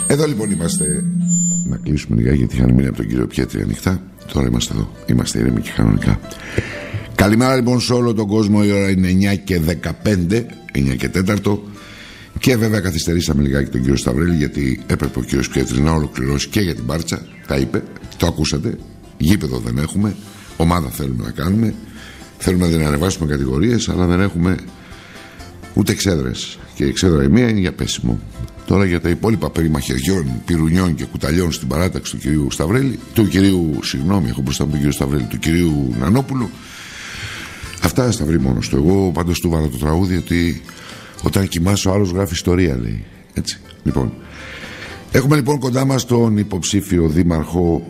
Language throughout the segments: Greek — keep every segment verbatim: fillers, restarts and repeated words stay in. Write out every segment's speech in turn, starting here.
Εδώ λοιπόν είμαστε. Να κλείσουμε λίγα γιατί είχαν μείνει από τον κύριο Πιέτρη ανοιχτά. Τώρα είμαστε εδώ. Είμαστε ήρεμοι και κανονικά. Καλημέρα λοιπόν σε όλο τον κόσμο. Η ώρα είναι εννιά και δεκαπέντε, εννιά και τέταρτο. Και βέβαια καθυστερήσαμε λιγάκι τον κύριο Σταυρέλη, γιατί έπρεπε ο κύριος Πιέτρη να ολοκληρώσει και για την Μπάρτσα. Τα είπε, το ακούσατε. Γήπεδο δεν έχουμε. Ομάδα θέλουμε να κάνουμε. Θέλουμε να ανεβάσουμε κατηγορίες, αλλά δεν έχουμε ούτε εξέδρες. Και η εξέδρα η μία είναι για πέσιμο. Τώρα για τα υπόλοιπα περί μαχαιριών, πυρουνιών και κουταλιών στην παράταξη του κυρίου Σταυρέλη, του κυρίου, συγγνώμη, έχω μπροστά μου τον κύριο Σταυρέλη, του κυρίου Νανόπουλου, αυτά θα τα βρει μόνος του. Εγώ πάντως του βάλω το τραγούδι ότι όταν κοιμάσαι ο άλλος γράφει ιστορία, λέει. Έτσι. Λοιπόν, έχουμε λοιπόν κοντά μας τον υποψήφιο δήμαρχο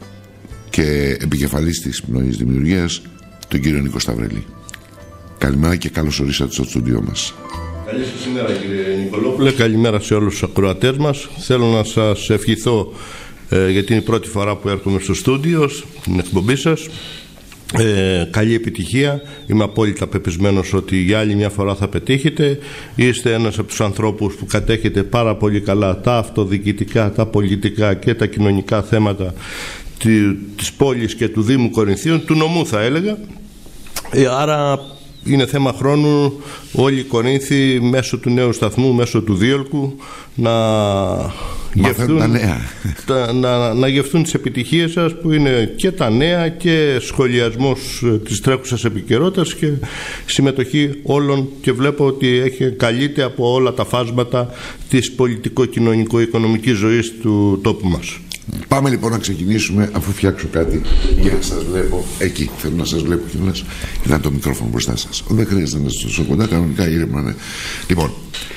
και επικεφαλής της Πνοής Δημιουργίας, τον κύριο Νίκο Σταυρέλη. Καλημέρα και καλώς ορίσατε στο στούντιό μας. Καλή σας ημέρα κύριε Νικολόπουλε, καλημέρα σε όλους τους ακροατές μας. Θέλω να σας ευχηθώ, ε, γιατί είναι η πρώτη φορά που έρχομαι στο στούντιο, στην εκπομπή σας, ε, καλή επιτυχία. Είμαι απόλυτα πεπισμένος ότι για άλλη μια φορά θα πετύχετε. Είστε ένας από τους ανθρώπους που κατέχετε πάρα πολύ καλά τα αυτοδιοικητικά, τα πολιτικά και τα κοινωνικά θέματα της πόλης και του Δήμου Κορινθίων, του νομού θα έλεγα. ε, Άρα είναι θέμα χρόνου όλοι οι Κορίνθοι μέσω του νέου σταθμού, μέσω του Δίολκου να γευτούν, τα νέα. τα, να, να γευτούν τις επιτυχίες σας, που είναι και τα νέα και σχολιασμός της τρέχουσας επικαιρότητας και συμμετοχή όλων, και βλέπω ότι έχει καλείται από όλα τα φάσματα της πολιτικο-κοινωνικο-οικονομικής ζωής του τόπου μας. Πάμε λοιπόν να ξεκινήσουμε, αφού φτιάξω κάτι για να σας βλέπω. Εκεί θέλω να σας βλέπω κιόλας και να το μικρόφωνο μπροστά σας. Δεν χρειάζεται να είστε τόσο κοντά, κανονικά ήρεμα, ναι. Λοιπόν,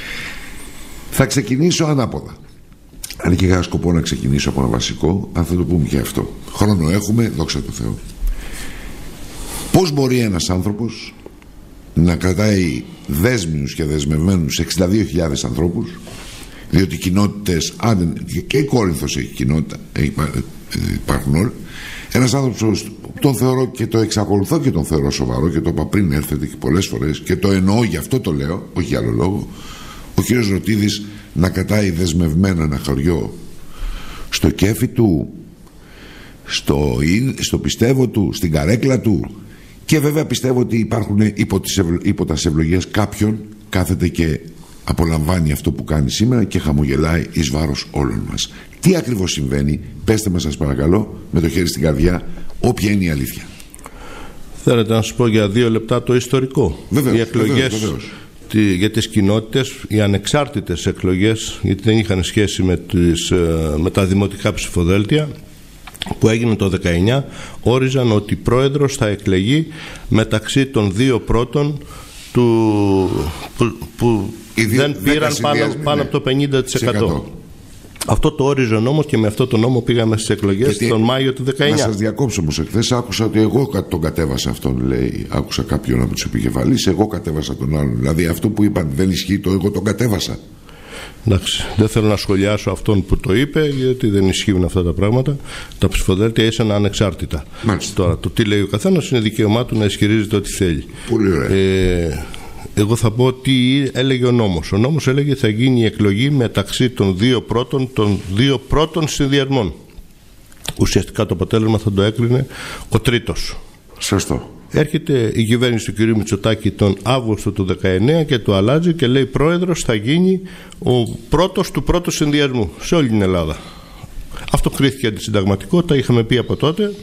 θα ξεκινήσω ανάποδα. Αν και είχα σκοπό να ξεκινήσω από ένα βασικό, αν θα το πούμε και αυτό. Χρόνο έχουμε, δόξα τω Θεώ. Πώς μπορεί ένας άνθρωπος να κρατάει δέσμιους και δεσμευμένους εξήντα δύο χιλιάδες ανθρώπους, διότι οι κοινότητες, και η Κόρινθος έχει κοινότητα, υπάρχουν όλοι. Ένας άνθρωπος, τον θεωρώ και το εξακολουθώ και τον θεωρώ σοβαρό, και το είπα πριν έρθετε και πολλές φορές και το εννοώ, γι' αυτό το λέω, όχι για άλλο λόγο, ο κύριος Ρωτίδης να κρατάει δεσμευμένο ένα χωριό στο κέφι του, στο, στο πιστεύω του, στην καρέκλα του, και βέβαια πιστεύω ότι υπάρχουν υπό, τις ευλο, υπό τα ευλογίες κάποιον κάθεται και απολαμβάνει αυτό που κάνει σήμερα και χαμογελάει εις βάρος όλων μας. Τι ακριβώς συμβαίνει, πέστε μας σας παρακαλώ, με το χέρι στην καρδιά, όποια είναι η αλήθεια. Θέλετε να σας πω για δύο λεπτά το ιστορικό? Βεβαίως, οι εκλογές βεβαίως, βεβαίως. για τις κοινότητες, οι ανεξάρτητες εκλογές, γιατί δεν είχαν σχέση με, τις, με τα δημοτικά ψηφοδέλτια, που έγινε το δεκαεννιά, όριζαν ότι πρόεδρος θα εκλεγεί μεταξύ των δύο πρώτων του, που, που δεν πήραν πάνω, πάνω από το πενήντα τοις εκατό. Αυτό το όριζε ο νόμος, και με αυτό το νόμο πήγαμε στις εκλογές. Γιατί τον Μάιο του δεκαεννιά. Να σας διακόψω όμως, εχθές άκουσα ότι εγώ τον κατέβασα αυτόν, λέει. Άκουσα κάποιον από τους επικεφαλείς, εγώ κατέβασα τον άλλον. Δηλαδή αυτό που είπαν δεν ισχύει, το εγώ τον κατέβασα. Εντάξει, δεν θέλω να σχολιάσω αυτόν που το είπε, γιατί δεν ισχύουν αυτά τα πράγματα. Τα ψηφοδέλτια ήσαν ανεξάρτητα. Μάλιστα. Τώρα, το τι λέει ο καθένας είναι δικαίωμά του να ισχυρίζεται ό,τι θέλει. Πολύ ωραία. Ε, εγώ θα πω τι έλεγε ο νόμος. Ο νόμος έλεγε θα γίνει η εκλογή μεταξύ των δύο πρώτων, των δύο πρώτων συνδυασμών. Ουσιαστικά το αποτέλεσμα θα το έκρινε ο τρίτος. Σωστό. Έρχεται η κυβέρνηση του κ. Μητσοτάκη τον Αύγουστο του δεκαεννιά και το αλλάζει και λέει πρόεδρος θα γίνει ο πρώτος του πρώτου συνδυασμού σε όλη την Ελλάδα. Αυτό κρίθηκε αντισυνταγματικό, τα είχαμε πει από τότε,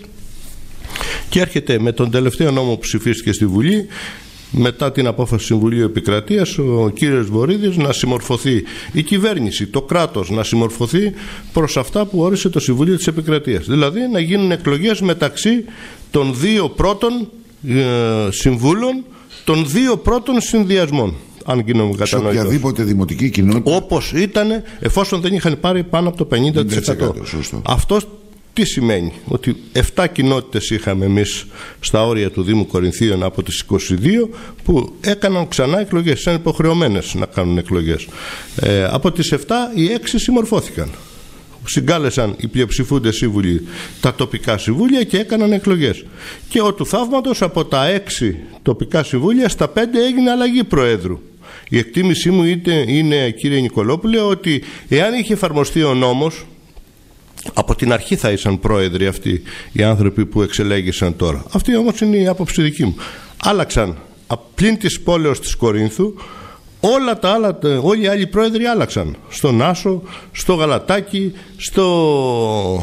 και έρχεται με τον τελευταίο νόμο που ψηφίστηκε στη Βουλή, μετά την απόφαση Συμβουλίου Επικρατείας, ο κύριος Βορίδης να συμμορφωθεί, η κυβέρνηση, το κράτος να συμμορφωθεί προς αυτά που όρισε το Συμβουλίο της Επικρατείας. Δηλαδή να γίνουν εκλογές μεταξύ των δύο πρώτων ε, συμβούλων, των δύο πρώτων συνδυασμών, αν γίνομαι κατανοητός. Σε οποιαδήποτε δημοτική κοινότητα. Όπως ήταν, εφόσον δεν είχαν πάρει πάνω από το πενήντα τοις εκατό. Αυτό τι σημαίνει? Ότι επτά κοινότητες είχαμε εμείς στα όρια του Δήμου Κορινθίων από τις είκοσι δύο που έκαναν ξανά εκλογές, ήταν υποχρεωμένες να κάνουν εκλογές. Ε, από τις επτά οι έξι συμμορφώθηκαν. Συγκάλεσαν οι πλειοψηφούντες σύμβουλοι τα τοπικά συμβούλια και έκαναν εκλογές. Και ο του θαύματος, από τα έξι τοπικά συμβούλια στα πέντε έγινε αλλαγή προέδρου. Η εκτίμησή μου είτε είναι, κύριε Νικολόπουλε, ότι εάν είχε εφαρμοστεί ο νόμος, από την αρχή θα ήσαν πρόεδροι αυτοί οι άνθρωποι που εξελέγησαν τώρα. Αυτή όμως είναι η άποψη δική μου. Άλλαξαν πλην της πόλεως της Κορίνθου, όλα τα άλλα, όλοι οι άλλοι πρόεδροι άλλαξαν. Στον Άσο, στο Γαλατάκι, στο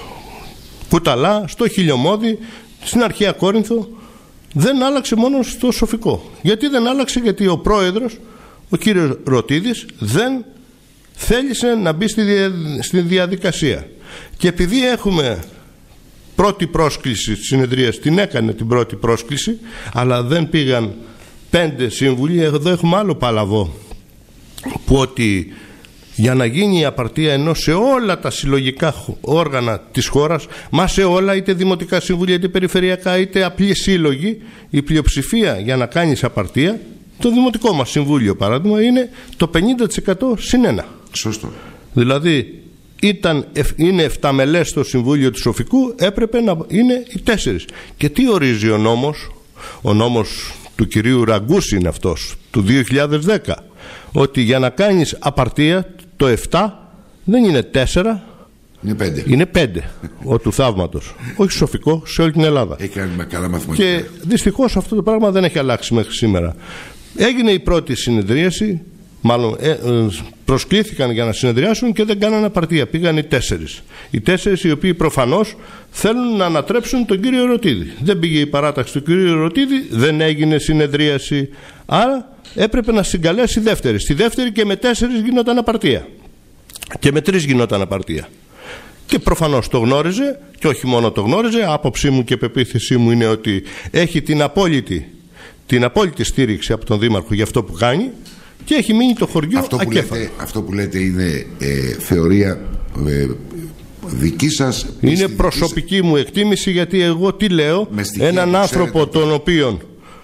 Κουταλά, στο Χιλιομώδη, στην αρχαία Κόρινθο. Δεν άλλαξε μόνο στο Σοφικό. Γιατί δεν άλλαξε? Γιατί ο πρόεδρος, ο κύριος Ρωτίδης, δεν θέλησε να μπει στη, δια, στη διαδικασία. Και επειδή έχουμε πρώτη πρόσκληση της συνεδρίας, την έκανε την πρώτη πρόσκληση, αλλά δεν πήγαν πέντε σύμβουλοι. Εδώ έχουμε άλλο παλαβό, που ότι για να γίνει η απαρτία, ενώ σε όλα τα συλλογικά όργανα της χώρας, μα σε όλα, είτε δημοτικά συμβούλια, είτε περιφερειακά, είτε απλή σύλλογοι, η πλειοψηφία για να κάνεις απαρτία, το δημοτικό μας συμβούλιο παράδειγμα, είναι το πενήντα τοις εκατό συν ένα. Σωστό. Δηλαδή ήταν, είναι εφταμελές το συμβούλιο του Σοφικού, έπρεπε να είναι οι τέσσερις. Και τι ορίζει ο νόμος? Ο νόμος του κυρίου Ραγκούση είναι αυτός, του δύο χιλιάδες δέκα, ότι για να κάνεις απαρτία το επτά δεν είναι τέσσερα, είναι πέντε. Είναι πέντε ο του θαύματος. Όχι Σοφικό, σε όλη την Ελλάδα. Έχει κάνει με καλά μαθηματικά. Και δυστυχώς αυτό το πράγμα δεν έχει αλλάξει μέχρι σήμερα. Έγινε η πρώτη συνεδρίαση, μάλλον ε, ε, προσκλήθηκαν για να συνεδριάσουν και δεν κάνανε απαρτία. Πήγαν οι τέσσερις. Οι τέσσερις οι οποίοι προφανώς θέλουν να ανατρέψουν τον κύριο Ρωτίδη. Δεν πήγε η παράταξη του κύριου Ρωτίδη, δεν έγινε συνεδρίαση. Άρα έπρεπε να συγκαλέσει δεύτερη. Στη δεύτερη και με τέσσερις γινόταν απαρτία. Και με τρεις γινόταν απαρτία. Και προφανώς το γνώριζε, και όχι μόνο το γνώριζε, άποψή μου και πεποίθησή μου είναι ότι έχει την απόλυτη, την απόλυτη στήριξη από τον Δήμαρχο για αυτό που κάνει και έχει μείνει το χωριό αυτό που ακέφαλο. Λέτε, αυτό που λέτε είναι ε, θεωρία ε, δική σας? Είναι προσωπική σας μου εκτίμηση, γιατί εγώ τι λέω? Έναν άνθρωπο τον οποίον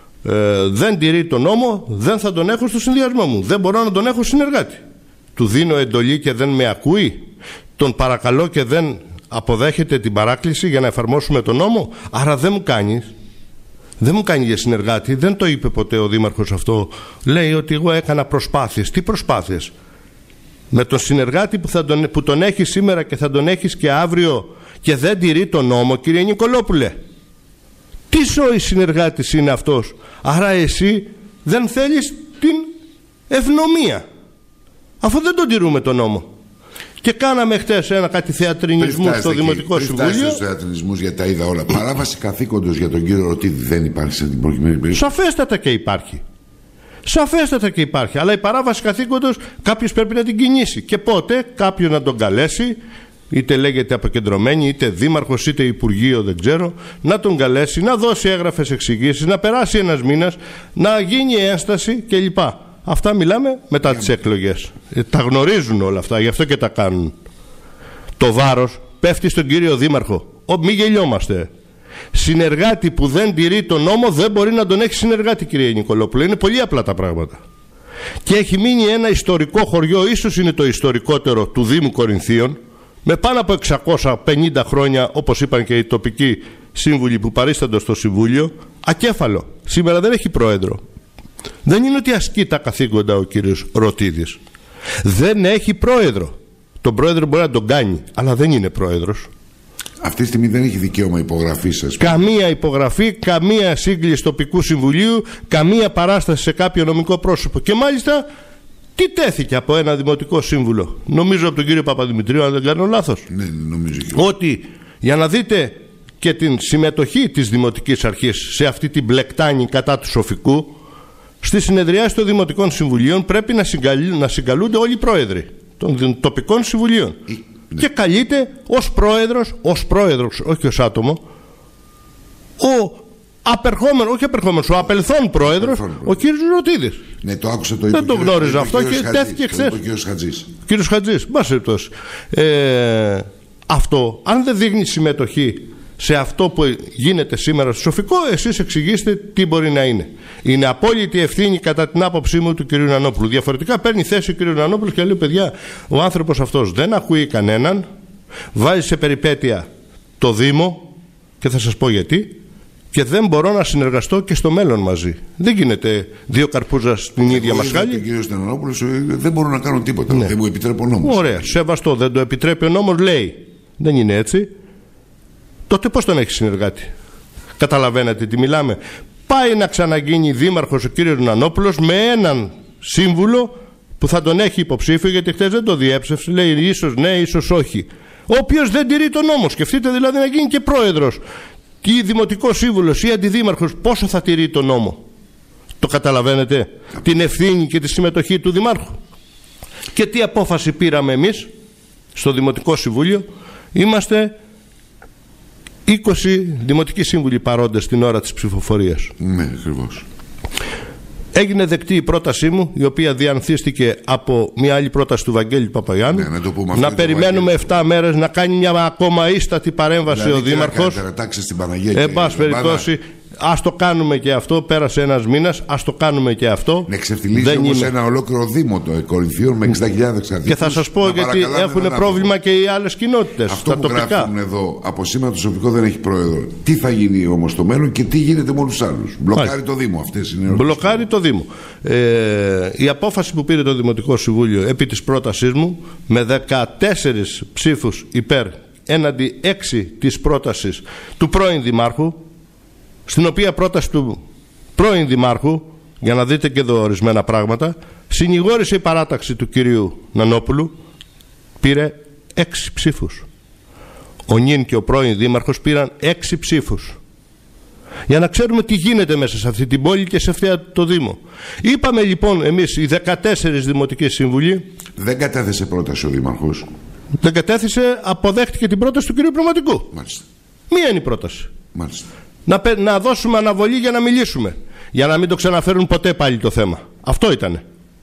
ε, δεν τηρεί τον νόμο δεν θα τον έχω στο συνδυασμό μου. Δεν μπορώ να τον έχω συνεργάτη. Του δίνω εντολή και δεν με ακούει. Τον παρακαλώ και δεν αποδέχεται την παράκληση για να εφαρμόσουμε τον νόμο. Άρα δεν μου κάνει. Δεν μου κάνει για συνεργάτη. Δεν το είπε ποτέ ο Δήμαρχος αυτό. Λέει ότι εγώ έκανα προσπάθειες. Τι προσπάθειες? Με τον συνεργάτη που, θα τον, που τον έχεις σήμερα και θα τον έχεις και αύριο και δεν τηρεί τον νόμο, κύριε Νικολόπουλε. Τι σόη συνεργάτης είναι αυτός? Άρα εσύ δεν θέλεις την ευνομία, αφού δεν τον τηρούμε τον νόμο. Και κάναμε χτες ένα κάτι θεατρινισμού στο Δημοτικό Συμβούλιο. Πριν φτάσετε στους θεατρινισμούς, γιατί τα είδα όλα. Παράβαση καθήκοντος για τον κύριο Ρωτίδη δεν υπάρχει σε την προκειμένη περίπτωση? Σαφέστατα και υπάρχει. Σαφέστατα και υπάρχει. Αλλά η παράβαση καθήκοντος κάποιος πρέπει να την κινήσει. Και πότε? Κάποιον να τον καλέσει, είτε λέγεται αποκεντρωμένη, είτε δήμαρχος, είτε υπουργείο, δεν ξέρω, να τον καλέσει, να δώσει έγγραφες εξηγήσεις, να περάσει ένας μήνας, να γίνει ένσταση κλπ. Αυτά μιλάμε μετά τις εκλογές. Ε, τα γνωρίζουν όλα αυτά, γι' αυτό και τα κάνουν. Το βάρος πέφτει στον κύριο Δήμαρχο. Ο, μη γελιόμαστε. Συνεργάτη που δεν τηρεί τον νόμο δεν μπορεί να τον έχει συνεργάτη, κύριε Νικολόπουλο. Είναι πολύ απλά τα πράγματα. Και έχει μείνει ένα ιστορικό χωριό, ίσως είναι το ιστορικότερο του Δήμου Κορινθίων, με πάνω από εξακόσια πενήντα χρόνια, όπως είπαν και οι τοπικοί σύμβουλοι που παρίστανται στο Συμβούλιο, ακέφαλο. Σήμερα δεν έχει πρόεδρο. Δεν είναι ότι ασκεί τα καθήκοντα ο κύριος Ρωτίδης. Δεν έχει πρόεδρο. Τον πρόεδρο μπορεί να τον κάνει, αλλά δεν είναι πρόεδρος. Αυτή τη στιγμή δεν έχει δικαίωμα υπογραφή σας. Καμία υπογραφή, καμία σύγκληση τοπικού συμβουλίου, καμία παράσταση σε κάποιο νομικό πρόσωπο. Και μάλιστα, τι τέθηκε από ένα δημοτικό σύμβουλο? Νομίζω από τον κύριο Παπαδημητρίου, αν δεν κάνω λάθος. Ναι, νομίζω και ότι για να δείτε και την συμμετοχή της Δημοτικής Αρχής σε αυτή την μπλεκτάνη κατά του Σοφικού, στη συνεδριάση των Δημοτικών Συμβουλίων πρέπει να, συγκαλ, να συγκαλούνται όλοι οι πρόεδροι των τοπικών συμβουλίων. Η, ναι. Και καλείται ως πρόεδρος, ως πρόεδρος, όχι ως άτομο, ο απερχόμενος, όχι απερχόμενος, ο απελθόν πρόεδρος, ο κύριος Ρωτίδης. Ναι, το άκουσα, το Δεν το γνώριζα αυτό και τέθηκε χθες. Ο κύριος Χατζής. Κύριος Χατζής, μπας ε, αυτό, αν δεν δείχνει συμμετοχή σε αυτό που γίνεται σήμερα στο Σοφικό, εσείς εξηγήστε τι μπορεί να είναι. Είναι απόλυτη ευθύνη κατά την άποψή μου του κ. Νανόπουλου. Διαφορετικά παίρνει θέση ο κ. Νανόπουλος και λέει: παιδιά, ο άνθρωπος αυτός δεν ακούει κανέναν, βάζει σε περιπέτεια το Δήμο, και θα σας πω γιατί, και δεν μπορώ να συνεργαστώ και στο μέλλον μαζί. Δεν γίνεται δύο καρπούζα στην ίδια μασχάλη. Ο κύριος Στενανόπουλος, δεν μπορώ να κάνω τίποτα. Ναι. Δεν μου επιτρέπει ο νόμος. Ωραία, σεβαστό, δεν το επιτρέπει ο νόμος, λέει. Δεν είναι έτσι. Τότε πώς τον έχει συνεργάτη? Καταλαβαίνετε τι μιλάμε? Πάει να ξαναγίνει δήμαρχος ο κύριος Νανόπουλος με έναν σύμβουλο που θα τον έχει υποψήφιο, γιατί χτες δεν το διέψευσε. Λέει ίσως ναι, ίσως όχι. Ο οποίος δεν τηρεί τον νόμο. Σκεφτείτε δηλαδή να γίνει και πρόεδρος ή δημοτικός σύμβουλος ή αντιδήμαρχος, πόσο θα τηρεί τον νόμο? Το καταλαβαίνετε? Την ευθύνη και τη συμμετοχή του δημάρχου. Και τι απόφαση πήραμε εμείς στο Δημοτικό Συμβούλιο? Είμαστε είκοσι δημοτικοί σύμβουλοι παρόντες την ώρα της ψηφοφορίας. Ναι, ακριβώς. Έγινε δεκτή η πρότασή μου, η οποία διανθίστηκε από μια άλλη πρόταση του Βαγγέλη Παπαγιάννου. Ναι, να το πούμε, να περιμένουμε εφτά μέρες να κάνει μια ακόμα ίστατη παρέμβαση δηλαδή, ο Δήμαρχος. Εν πάση περιπτώσει, ας το κάνουμε και αυτό. Πέρασε ένας μήνας, ας το κάνουμε και αυτό. Να ξεφτιλίζει όμως είμαι... ένα ολόκληρο Δήμο το Κορινθίων με εξήντα χιλιάδες κατοίκους. Και θα σας πω γιατί έχουν πρόβλημα και οι άλλες κοινότητες. Αυτό τα που τοπικά. Γράφουν εδώ από σήμερα το Σοφικό δεν έχει πρόεδρο. Τι θα γίνει όμως στο μέλλον και τι γίνεται με όλους τους άλλους? Μπλοκάρει το Δήμο. Αυτές είναι Μπλοκάρει το Δήμο. Ε, η απόφαση που πήρε το Δημοτικό Συμβούλιο επί της πρότασής μου με δεκατέσσερις ψήφους υπέρ έναντι έξι της πρότασης του πρώην Δημάρχου, στην οποία πρόταση του πρώην Δημάρχου, για να δείτε και εδώ ορισμένα πράγματα, συνηγόρησε η παράταξη του κυρίου Νανόπουλου, πήρε έξι ψήφους. Ο νυν και ο πρώην Δήμαρχος πήραν έξι ψήφους. Για να ξέρουμε τι γίνεται μέσα σε αυτή την πόλη και σε αυτό το Δήμο. Είπαμε λοιπόν εμείς οι δεκατέσσερις δημοτικοί σύμβουλοι. Δεν κατέθεσε πρόταση ο Δήμαρχος. Δεν κατέθεσε, αποδέχτηκε την πρόταση του κυρίου Πραγματικού. Μάλιστα. Μία είναι η πρόταση. Μάλιστα. Να, να δώσουμε αναβολή για να μιλήσουμε. Για να μην το ξαναφέρουν ποτέ πάλι το θέμα. Αυτό ήτανε.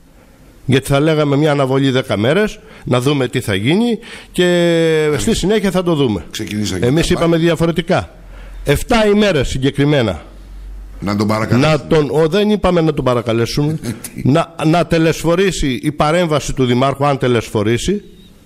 Γιατί θα λέγαμε μια αναβολή δέκα μέρες, να δούμε τι θα γίνει και Εμείς. στη συνέχεια θα το δούμε. Εμείς είπαμε διαφορετικά. Εφτά ημέρες συγκεκριμένα. Να τον παρακαλέσουμε. Να τον, ο, δεν είπαμε να τον παρακαλέσουμε. να, να τελεσφορήσει η παρέμβαση του Δημάρχου, αν τελεσφορήσει.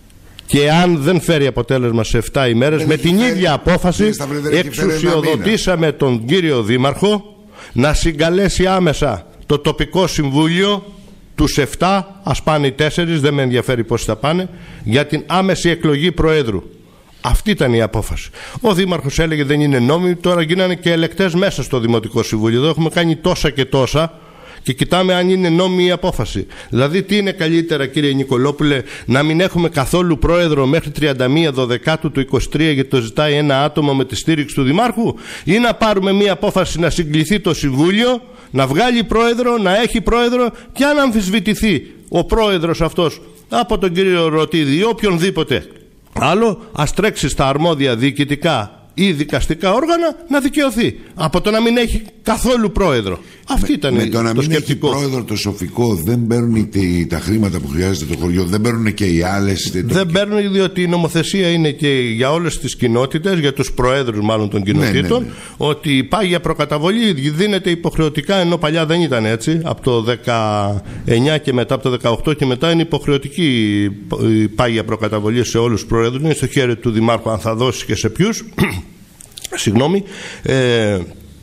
Και αν δεν φέρει αποτέλεσμα σε εφτά ημέρες, με την φέρει, ίδια απόφαση εξουσιοδοτήσαμε τον κύριο Δήμαρχο να συγκαλέσει άμεσα το τοπικό συμβούλιο, τους εφτά, ας πάνε οι τέσσερις, δεν με ενδιαφέρει πώς θα πάνε, για την άμεση εκλογή Προέδρου. Αυτή ήταν η απόφαση. Ο Δήμαρχος έλεγε δεν είναι νόμιμη, τώρα γίνανε και ελεκτές μέσα στο Δημοτικό Συμβούλιο. Εδώ έχουμε κάνει τόσα και τόσα. Και κοιτάμε αν είναι νόμιμη η απόφαση. Δηλαδή τι είναι καλύτερα, κύριε Νικολόπουλε, να μην έχουμε καθόλου πρόεδρο μέχρι τριάντα μία Δωδεκάτου του είκοσι τρία γιατί το ζητάει ένα άτομο με τη στήριξη του Δημάρχου, ή να πάρουμε μία απόφαση να συγκληθεί το Συμβούλιο, να βγάλει πρόεδρο, να έχει πρόεδρο, και αν αμφισβητηθεί ο πρόεδρος αυτός από τον κύριο Ρωτίδη ή οποιονδήποτε άλλο, ας τρέξει στα αρμόδια διοικητικά ή δικαστικά όργανα να δικαιωθεί από το να μην έχει καθόλου πρόεδρο. Αυτή ήταν με το, το να μην σκεπτικό. Έχει πρόεδρο το Σοφικό, δεν παίρνουν τα χρήματα που χρειάζεται το χωριό, δεν παίρνουν και οι άλλες. Δεν παίρνουν, διότι η νομοθεσία είναι και για όλες τις κοινότητες, για τους προέδρους μάλλον των κοινοτήτων, ναι, ναι, ναι. ότι η πάγια προκαταβολή δίνεται υποχρεωτικά, ενώ παλιά δεν ήταν έτσι. Από το δεκαεννιά και μετά, από το δεκαοκτώ και μετά, είναι υποχρεωτική η πάγια προκαταβολή σε όλους τους προέδρους. Είναι στο χέρι του Δημάρχου αν θα δώσει και σε ποιους. Συγγνώμη. Ε,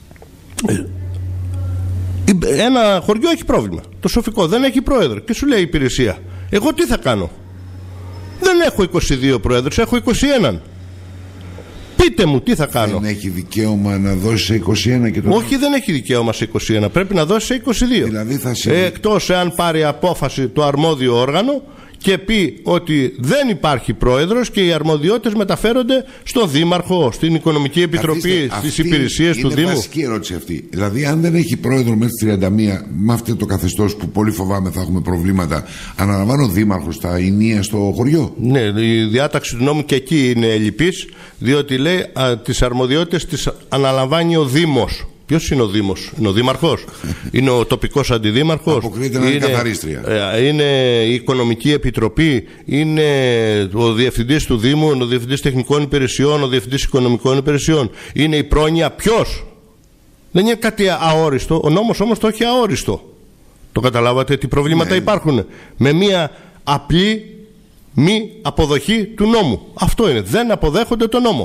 ένα χωριό έχει πρόβλημα. Το Σοφικό δεν έχει πρόεδρο. Και σου λέει η υπηρεσία, εγώ τι θα κάνω? Δεν έχω είκοσι δύο πρόεδρους, έχω είκοσι ένα. Πείτε μου τι θα κάνω. Δεν έχει δικαίωμα να δώσει σε είκοσι ένα και το... Όχι, δεν έχει δικαίωμα σε είκοσι ένα. Πρέπει να δώσει σε είκοσι δύο. Δηλαδή θα συ... ε, Εκτός εάν πάρει απόφαση το αρμόδιο όργανο και πει ότι δεν υπάρχει πρόεδρος και οι αρμοδιότητες μεταφέρονται στον Δήμαρχο, στην Οικονομική Επιτροπή, στις υπηρεσίες του Δήμου. Είναι βασική ερώτηση αυτή. Δηλαδή, αν δεν έχει πρόεδρο μέχρι τριάντα μία, με αυτό το καθεστώς που πολύ φοβάμαι θα έχουμε προβλήματα, αναλαμβάνει ο Δήμαρχος τα ενία στο χωριό. Ναι, η διάταξη του νόμου και εκεί είναι ελλειπής, διότι λέει α, τις αρμοδιότητες τις αναλαμβάνει ο Δήμος. Ποιος είναι ο Δήμος? Είναι ο Δήμαρχος? Είναι ο τοπικός αντιδήμαρχος? Αποκρίνεται να είναι καθαρίστρια. Είναι η Οικονομική Επιτροπή? Είναι ο Διευθυντής του Δήμου? Είναι ο Διευθυντής Τεχνικών Υπηρεσιών? Ο Διευθυντής Οικονομικών Υπηρεσιών? Είναι η πρόνοια? Ποιος? Δεν είναι κάτι αόριστο. Ο νόμος όμως το έχει αόριστο. Το καταλάβατε τι προβλήματα ναι. υπάρχουν? Με μια απλή μη αποδοχή του νόμου. Αυτό είναι. Δεν αποδέχονται το νόμο.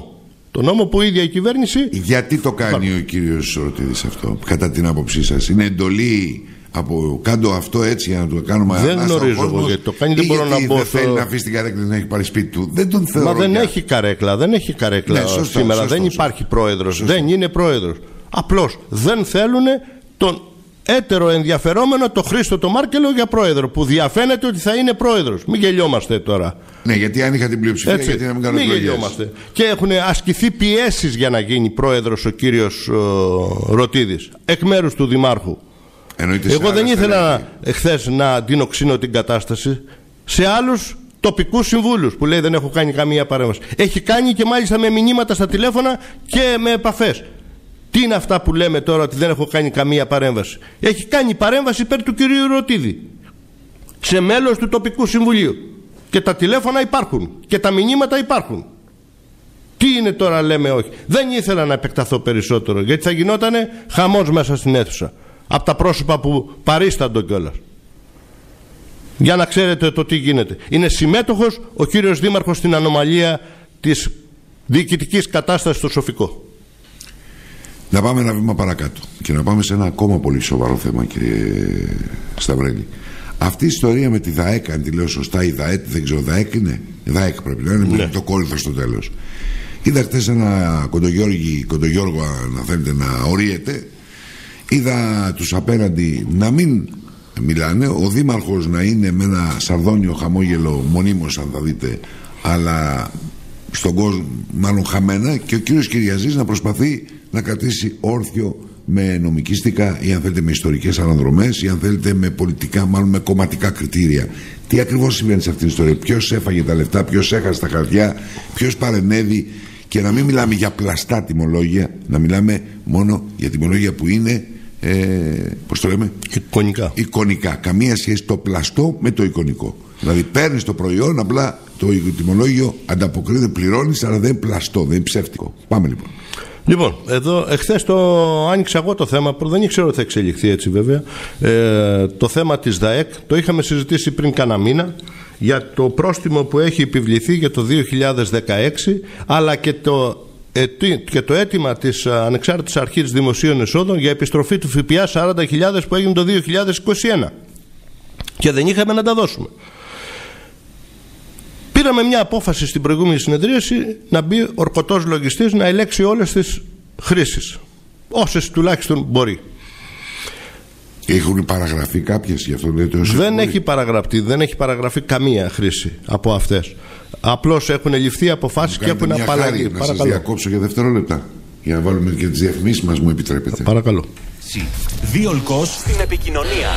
Το νόμο που η ίδια η κυβέρνηση. Γιατί το κάνει Φα... ο κύριος Ρωτίδης αυτό, κατά την άποψή σας? Είναι εντολή από κάτω αυτό έτσι για να το κάνουμε? Δεν γνωρίζω εγώ γιατί το κάνει, δεν μπορώ να μπω. Δεν θέλει να αφήσει την καρέκλα να έχει πάρει σπίτι του. Δεν τον θεωρώ. Μα δεν για... έχει καρέκλα, δεν έχει καρέκλα ναι, σωστά, σήμερα. Σωστά, δεν σωστά. Υπάρχει πρόεδρος, σωστά. Δεν είναι πρόεδρος. Απλώς δεν θέλουν τον έτερο ενδιαφερόμενο, το Χρήστο το Μάρκελο, για πρόεδρο, που διαφαίνεται ότι θα είναι πρόεδρος. Μην γελιόμαστε τώρα. Ναι, γιατί αν είχα την πλειοψηφία, έτσι, γιατί να μην κάνω μην γελιόμαστε. Και έχουν ασκηθεί πιέσεις για να γίνει πρόεδρος ο κύριος ο, Ρωτίδης, εκ μέρους του Δημάρχου. Εννοείται. Εγώ δεν ήθελα εχθές να αντινοξύνω την κατάσταση σε άλλους τοπικούς συμβούλους που λέει δεν έχω κάνει καμία παρέμβαση. Έχει κάνει, και μάλιστα με μηνύματα στα τηλέφωνα και με επαφές. Τι είναι αυτά που λέμε τώρα ότι δεν έχω κάνει καμία παρέμβαση? Έχει κάνει παρέμβαση υπέρ του κυρίου Ρωτίδη σε μέλος του τοπικού συμβουλίου, και τα τηλέφωνα υπάρχουν και τα μηνύματα υπάρχουν. Τι είναι τώρα, λέμε όχι? Δεν ήθελα να επεκταθώ περισσότερο, γιατί θα γινότανε χαμός μέσα στην αίθουσα από τα πρόσωπα που παρίσταντο κιόλας. Για να ξέρετε το τι γίνεται. Είναι συμμέτοχος ο κύριος Δήμαρχος στην ανομαλία της διοικητικής κατάστασης στο Σοφικό. Να πάμε ένα βήμα παρακάτω και να πάμε σε ένα ακόμα πολύ σοβαρό θέμα, κύριε Σταυρέλη. Αυτή η ιστορία με τη ΔΑΕΚ, αν τη λέω σωστά, η ΔΑΕΚ, δεν ξέρω, ΔΑΕΚ είναι, ΔΑΕΚ πρέπει να είναι, ναι. Το Κόρινθο στο τέλος. Είδα χτες ένα κοντογιώργη, κοντογιώργο, να θέλετε, να ορίεται. Είδα τους απέναντι να μην μιλάνε, ο δήμαρχος να είναι με ένα σαρδόνιο χαμόγελο μονίμως, αν θα δείτε, αλλά στον κόσμο μάλλον χαμένα, και ο κύριος Κυριαζής να προσπαθεί να κρατήσει όρθιο με νομικίστικα, ή αν θέλετε με ιστορικές αναδρομές, ή αν θέλετε με πολιτικά, μάλλον με κομματικά κριτήρια. Τι ακριβώς συμβαίνει σε αυτήν την ιστορία? Ποιος έφαγε τα λεφτά, ποιος έχασε τα χαρτιά, ποιος παρενέβη? Και να μην μιλάμε για πλαστά τιμολόγια, να μιλάμε μόνο για τιμολόγια που είναι ε, πώς το λέμε, εικονικά. εικονικά. Καμία σχέση το πλαστό με το εικονικό. Δηλαδή παίρνεις το προϊόν, απλά το τιμολόγιο ανταποκρίνεται, πληρώνεις, αλλά δεν είναι πλαστό, δεν είναι ψεύτικο. Πάμε λοιπόν. Λοιπόν, εδώ εχθές το άνοιξα εγώ το θέμα, δεν ήξερα ότι θα εξελιχθεί έτσι βέβαια. Ε, το θέμα της ΔΑΕΚ το είχαμε συζητήσει πριν κάνα μήνα, για το πρόστιμο που έχει επιβληθεί για το δύο χιλιάδες δεκαέξι, αλλά και το, και το αίτημα της Ανεξάρτητης Αρχής Δημοσίων Εσόδων για επιστροφή του ΦΠΑ σαράντα χιλιάδες που έγινε το δύο χιλιάδες είκοσι ένα, και δεν είχαμε να τα δώσουμε. Πήραμε μια απόφαση στην προηγούμενη συνεδρίαση να μπει ορκωτός λογιστής να ελέξει όλες τις χρήσεις, όσες τουλάχιστον μπορεί. Έχουν παραγραφεί κάποιες, γι' αυτό λέτε? Δεν έχει παραγραφεί, δεν έχει παραγραφεί καμία χρήση από αυτές. Απλώς έχουν ληφθεί αποφάσεις και έχουν απαλλαγεί. Να σας διακόψω για δευτερόλεπτα, για να βάλουμε και τις διαφημίσεις μας, μου επιτρέπετε? Παρακαλώ. Διολκός στην επικοινωνία.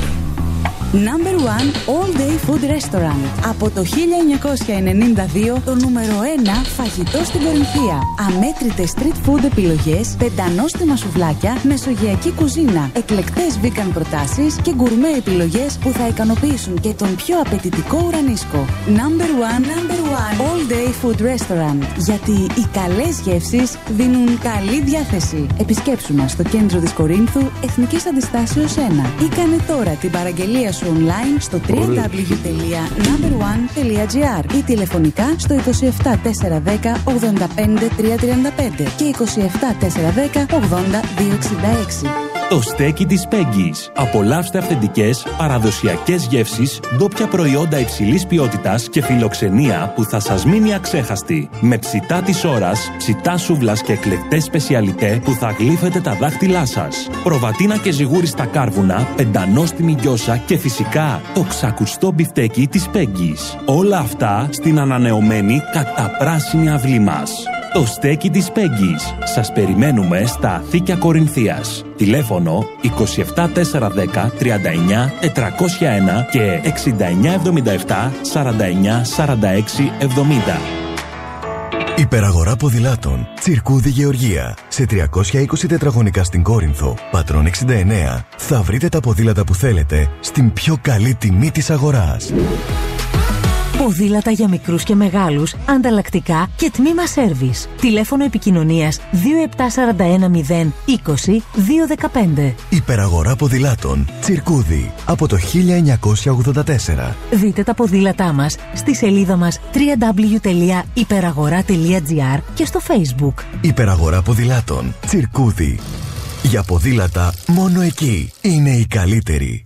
Number one All Day Food Restaurant. Από το χίλια εννιακόσια ενενήντα δύο το νούμερο ένα φαγητό στην Κορινθία. Αμέτρητες street food επιλογές, πεντανόστιμα σουβλάκια, μεσογειακή κουζίνα, εκλεκτές vegan προτάσεις και γκουρμέ επιλογές που θα ικανοποιήσουν και τον πιο απαιτητικό ουρανίσκο. Number one Number one All Day Food Restaurant. Γιατί οι καλές γεύσεις δίνουν καλή διάθεση. Επισκέψου μας στο κέντρο της Κορίνθου, Εθνικής Αντιστάσεως ένα, ή κάνε τώρα την παραγγελία online στο double-u double-u double-u τελεία number one τελεία gr ή τηλεφωνικά στο είκοσι επτά τετρακόσια δέκα ογδόντα πέντε τριακόσια τριάντα πέντε και είκοσι επτά τετρακόσια δέκα ογδόντα διακόσια εξήντα έξι. Το στέκι της Πέγγις. Απολαύστε αυθεντικές, παραδοσιακές γεύσεις, ντόπια προϊόντα υψηλής ποιότητας και φιλοξενία που θα σας μείνει αξέχαστη. Με ψητά της ώρας, ψητά σούβλας και εκλεκτές σπεσιαλιτέ που θα γλύφετε τα δάχτυλά σας. Προβατίνα και ζυγούρι στα κάρβουνα, πεντανόστιμη γκιόσα και φυσικά το ξακουστό μπιφτέκι της Πέγγις. Όλα αυτά στην ανανεωμένη καταπράσινη αυλή μας. Το στέκι της Πέγγις. Σας περιμένουμε στα Αθήκια Κορινθίας. Τηλέφωνο είκοσι επτά τετρακόσια δέκα τριάντα εννιά τετρακόσια ένα και εξήντα εννιά εβδομήντα επτά σαράντα εννιά σαράντα έξι εβδομήντα. Υπεραγορά ποδηλάτων Τσιρκούδη Γεωργία. Σε τριακόσια είκοσι τετραγωνικά στην Κόρινθο, Πατρών εξήντα εννέα, θα βρείτε τα ποδήλατα που θέλετε στην πιο καλή τιμή της αγοράς. Ποδήλατα για μικρούς και μεγάλους, ανταλλακτικά και τμήμα σέρβις. Τηλέφωνο επικοινωνίας δύο επτά τέσσερα ένα μηδέν είκοσι δύο δεκαπέντε. Υπεραγορά ποδηλάτων Τσιρκούδη από το χίλια εννιακόσια ογδόντα τέσσερα. Δείτε τα ποδήλατά μας στη σελίδα μας double-u double-u double-u τελεία υπεραγορά τελεία τζι άρ και στο Facebook. Υπεραγορά ποδηλάτων Τσιρκούδη. Για ποδήλατα μόνο εκεί είναι οι καλύτεροι.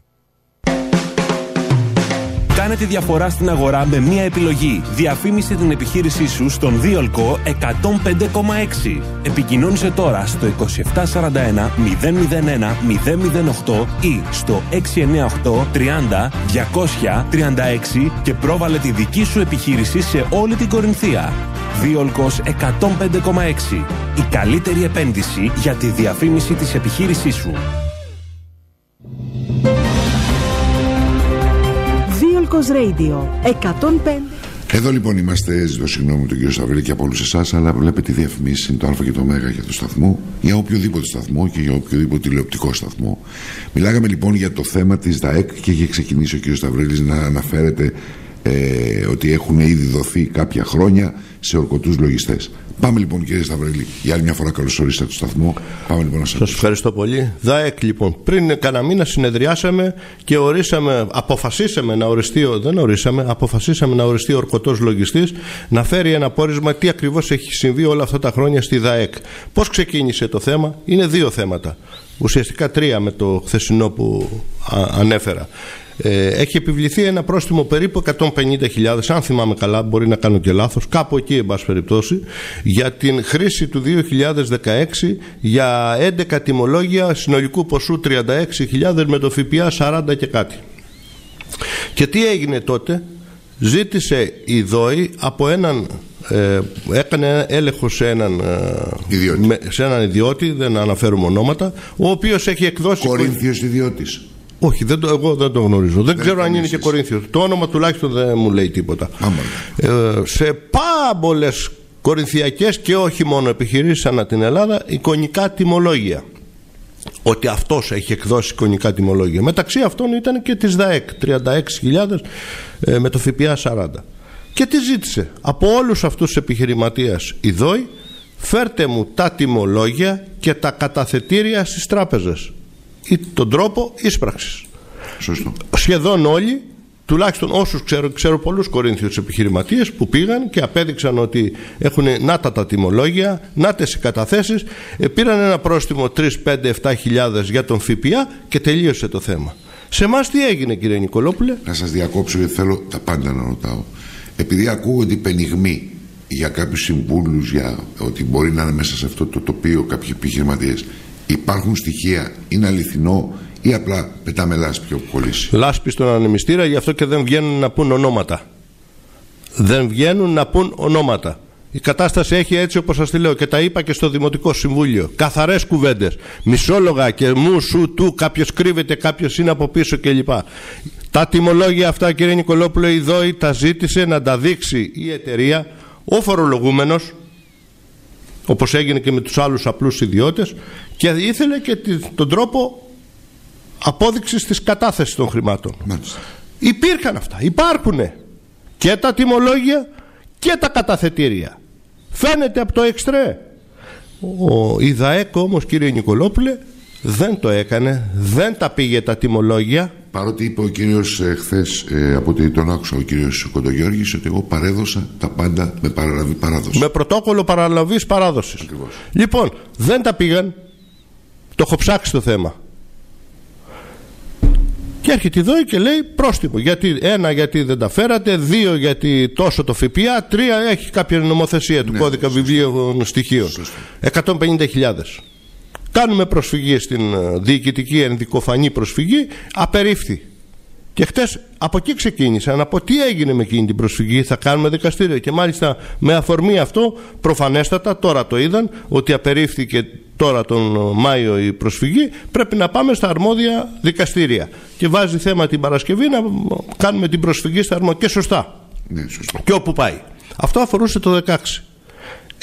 Κάνε τη διαφορά στην αγορά με μία επιλογή. Διαφήμισε την επιχείρησή σου στον Διολκό εκατόν πέντε κόμμα έξι. Επικοινώνησε τώρα στο είκοσι επτά σαράντα ένα μηδέν μηδέν ένα μηδέν μηδέν οκτώ ή στο έξι εννιά οκτώ τριάντα διακόσια τριάντα έξι και πρόβαλε τη δική σου επιχείρηση σε όλη την Κορινθία. Διολκός εκατόν πέντε κόμμα έξι. Η καλύτερη επένδυση για τη διαφήμιση της επιχείρησής σου. Radio εκατόν πέντε. Εδώ λοιπόν είμαστε. Ζητώ συγγνώμη με τον κύριο Σταυρίλη και από όλους εσάς, αλλά βλέπετε διαφημίσεις είναι το Α και το Μ για το σταθμό, για οποιοδήποτε σταθμό και για οποιοδήποτε τηλεοπτικό σταθμό. Μιλάγαμε λοιπόν για το θέμα της ΔΑΕΚ και είχε ξεκινήσει ο κύριος Σταυρίλης να αναφέρεται ε, ότι έχουν ήδη δοθεί κάποια χρόνια σε ορκωτούς λογιστές. Πάμε λοιπόν κύριε Σταυρίλη, για άλλη μια φορά καλώς ορίσατε στο σταθμό. Πάμε λοιπόν να σας Σας ευχαριστώ πολύ. ΔΑΕΚ λοιπόν, πριν κανένα μήνα συνεδριάσαμε και ορίσαμε, αποφασίσαμε να οριστεί, δεν ορίσαμε, αποφασίσαμε να οριστεί ο ορκωτός λογιστής, να φέρει ένα πόρισμα τι ακριβώς έχει συμβεί όλα αυτά τα χρόνια στη ΔΑΕΚ. Πώς ξεκίνησε το θέμα? Είναι δύο θέματα, ουσιαστικά τρία με το χθεσινό που α, ανέφερα. Ε, έχει επιβληθεί ένα πρόστιμο περίπου εκατόν πενήντα χιλιάδες, αν θυμάμαι καλά, μπορεί να κάνω και λάθος, κάπου εκεί εν πάση περιπτώσει, για την χρήση του δύο χιλιάδες δεκαέξι για έντεκα τιμολόγια συνολικού ποσού τριάντα έξι χιλιάδες με το ΦΠΑ σαράντα και κάτι. Και τι έγινε τότε? Ζήτησε η ΔΟΗ από έναν ε, έκανε έλεγχο σε έναν ιδιώτη. Με, σε έναν ιδιώτη, δεν αναφέρουμε ονόματα, ο οποίος έχει εκδώσει Κορίνθιος ιδιώτης. Όχι, δεν το, εγώ δεν το γνωρίζω. Δεν, δεν ξέρω αν είναι και Κορίνθιος. Το όνομα τουλάχιστον δεν μου λέει τίποτα. Ε, σε πάμπολες κορινθιακές και όχι μόνο επιχειρήσεις ανά την Ελλάδα, εικονικά τιμολόγια. Ότι αυτός έχει εκδώσει εικονικά τιμολόγια. Μεταξύ αυτών ήταν και της ΔΑΕΚ, τριάντα έξι χιλιάδες ε, με το ΦΠΑ σαράντα. Και τι ζήτησε? Από όλους αυτούς τους επιχειρηματίες η ΔΟΗ, φέρτε μου τα τιμολόγια και τα καταθετήρια στις τράπεζες ή τον τρόπο ίσπραξης. Σωστό. Σχεδόν όλοι, τουλάχιστον όσους ξέρω, ξέρω πολλούς Κορίνθιους επιχειρηματίες που πήγαν και απέδειξαν ότι έχουν νάτα τα τιμολόγια, νάτες οι καταθέσεις, ε, πήραν ένα πρόστιμο τρεις, πέντε, επτά χιλιάδες για τον ΦΠΑ και τελείωσε το θέμα. Σε εμάς τι έγινε κύριε Νικολόπουλε? Να σας διακόψω γιατί θέλω τα πάντα να ρωτάω. Επειδή ακούγονται πενιγμοί για κάποιους συμβούλους, για ότι μπορεί να είναι μέσα σε αυτό το τοπίο κάποιοι επιχειρηματίες, υπάρχουν στοιχεία, είναι αληθινό ή απλά πετάμε λάσπη όπου κολλήσει? Λάσπη στον ανεμιστήρα, γι' αυτό και δεν βγαίνουν να πούν ονόματα. Δεν βγαίνουν να πούν ονόματα. Η κατάσταση έχει έτσι όπως σας τη λέω και τα είπα και στο Δημοτικό Συμβούλιο. Καθαρές κουβέντες. Μισόλογα και μου, σου, του, κάποιος κρύβεται, κάποιος είναι από πίσω κλπ. Τα τιμολόγια αυτά κύριε Νικολόπουλο, η ΔΟΗ τα ζήτησε να τα δείξει η εταιρεία, ο φορολογούμενος, όπως έγινε και με τους άλλους απλούς ιδιώτες, και ήθελε και τον τρόπο απόδειξης της κατάθεσης των χρημάτων. Μάλιστα. Υπήρχαν αυτά, υπάρχουνε και τα τιμολόγια και τα καταθετήρια. Φαίνεται από το εξτρέ. Ο η ΔΑΕΚ όμως κύριε Νικολόπουλε δεν το έκανε, δεν τα πήγε τα τιμολόγια. Παρότι είπε ο κύριος ε, χθες, ε, από ό,τι τον άκουσα ο κύριος Κοντογιώργης, ότι εγώ παρέδωσα τα πάντα με παραλαβή παράδοση. Με πρωτόκολλο παραλαβής παράδοσης. Ακριβώς. Λοιπόν, δεν τα πήγαν. Το έχω ψάξει το θέμα. Και έρχεται η ΔΟΗ και λέει πρόστιμο. Γιατί, ένα, γιατί δεν τα φέρατε. Δύο, γιατί τόσο το ΦΠΑ. Τρία, έχει κάποια νομοθεσία του ναι, κώδικα σωστό. Βιβλίων στοιχείων. εκατόν πενήντα χιλιάδες. Κάνουμε προσφυγή στην διοικητική ενδικοφανή προσφυγή, απερίφθη. Και χτες από εκεί ξεκίνησα να πω τι έγινε με εκείνη την προσφυγή, θα κάνουμε δικαστήριο. Και μάλιστα με αφορμή αυτό, προφανέστατα, τώρα το είδαν, ότι απερίφθηκε τώρα τον Μάιο η προσφυγή, πρέπει να πάμε στα αρμόδια δικαστήρια. Και βάζει θέμα την Παρασκευή να κάνουμε την προσφυγή στα αρμόδια. Και σωστά. Ναι, σωστά. Και όπου πάει. Αυτό αφορούσε το δεκαέξι.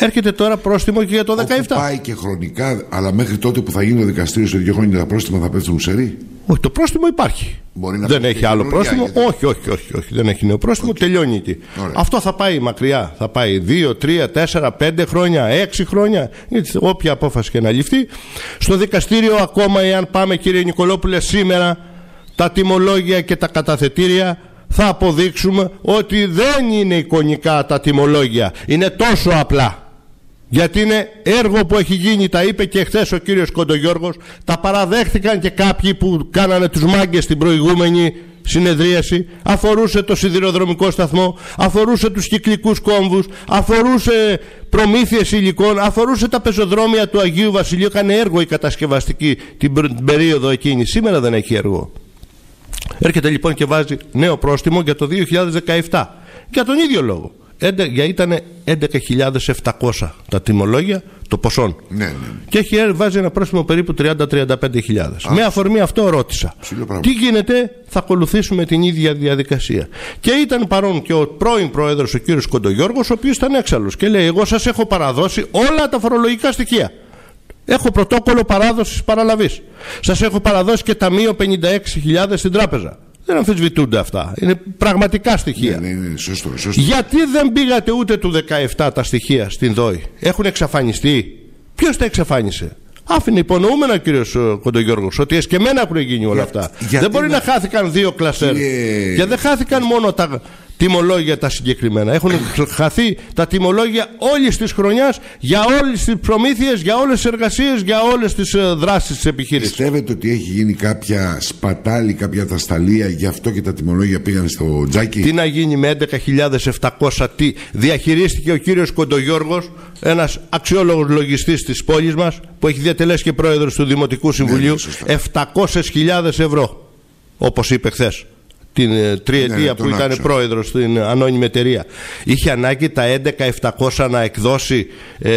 Έρχεται τώρα πρόστιμο και για το δεκαεπτά. Πάει και χρονικά, αλλά μέχρι τότε που θα γίνει το δικαστήριο σε δύο χρόνια τα πρόστιμα θα πέφτουν σερί. Όχι, το πρόστιμο υπάρχει. Δεν έχει άλλο πρόστιμο. Γιατί... Όχι, όχι, όχι, όχι, δεν έχει νέο πρόστιμο. Okay. Τελειώνει εκεί. Ωραία. Αυτό θα πάει μακριά. Θα πάει δύο, τρία, τέσσερα, πέντε χρόνια, έξι χρόνια. Όποια απόφαση και να ληφθεί. Στο δικαστήριο, ακόμα εάν πάμε, κύριε Νικολόπουλε, σήμερα τα τιμολόγια και τα καταθετήρια θα αποδείξουμε ότι δεν είναι εικονικά τα τιμολόγια. Είναι τόσο απλά. Γιατί είναι έργο που έχει γίνει, τα είπε και χθες ο κύριος Κοντογιώργος, τα παραδέχτηκαν και κάποιοι που κάνανε τους μάγκες στην προηγούμενη συνεδρίαση. Αφορούσε το σιδηροδρομικό σταθμό, αφορούσε τους κυκλικούς κόμβους, αφορούσε προμήθειες υλικών, αφορούσε τα πεζοδρόμια του Αγίου Βασιλείου. Έκανε έργο η κατασκευαστική την περίοδο εκείνη. Σήμερα δεν έχει έργο. Έρχεται λοιπόν και βάζει νέο πρόστιμο για το δύο χιλιάδες δεκαεπτά. Για τον ίδιο λόγο. Για ήταν έντεκα χιλιάδες επτακόσια τα τιμολόγια, το ποσό. Ναι, ναι. Και έχει βάζει ένα πρόστιμο περίπου τριάντα με τριάντα πέντε χιλιάδες. Με αφορμή αυτό ρώτησα. Τι γίνεται, θα ακολουθήσουμε την ίδια διαδικασία. Και ήταν παρόν και ο πρώην πρόεδρος, ο κύριος Κοντογιώργος, ο οποίος ήταν έξαλλος και λέει: εγώ σας έχω παραδώσει όλα τα φορολογικά στοιχεία. Έχω πρωτόκολλο παράδοσης παραλαβής. Σας έχω παραδώσει και ταμείο πενήντα έξι χιλιάδες στην τράπεζα. Δεν αμφισβητούνται αυτά. Είναι πραγματικά στοιχεία. Ναι, ναι, ναι, σωστό, σωστό. Γιατί δεν πήγατε ούτε του δεκαεπτά τα στοιχεία στην ΔΟΗ? Έχουν εξαφανιστεί? Ποιος τα εξαφάνισε? Άφηνε υπονοούμενα ο κύριος Κοντογιώργος ότι εσκεμμένα έχουν γίνει όλα αυτά. Για, δεν μπορεί να... να χάθηκαν δύο κλασέρ. Και... και δεν χάθηκαν μόνο τα τιμολόγια τα συγκεκριμένα. Έχουν χαθεί τα τιμολόγια όλης της χρονιάς για όλες τις προμήθειες, για όλες τις εργασίες, για όλες τις δράσεις της επιχείρησης. Πιστεύετε ότι έχει γίνει κάποια σπατάλη, κάποια τασταλία, γι' αυτό και τα τιμολόγια πήγαν στο τζάκι? Τι να γίνει με έντεκα χιλιάδες επτακόσια? Τι διαχειρίστηκε ο κύριος Κοντογιώργος, ένας αξιόλογος λογιστής της πόλης μας, που έχει διατελέσει και πρόεδρος του Δημοτικού Συμβουλίου, ναι, επτακόσιες χιλιάδες ευρώ, όπως είπε χθες, την τριετία, ναι, που ήταν άκουσα. πρόεδρος στην ανώνυμη εταιρεία. Είχε ανάγκη τα έντεκα χιλιάδες επτακόσια να εκδώσει, ε,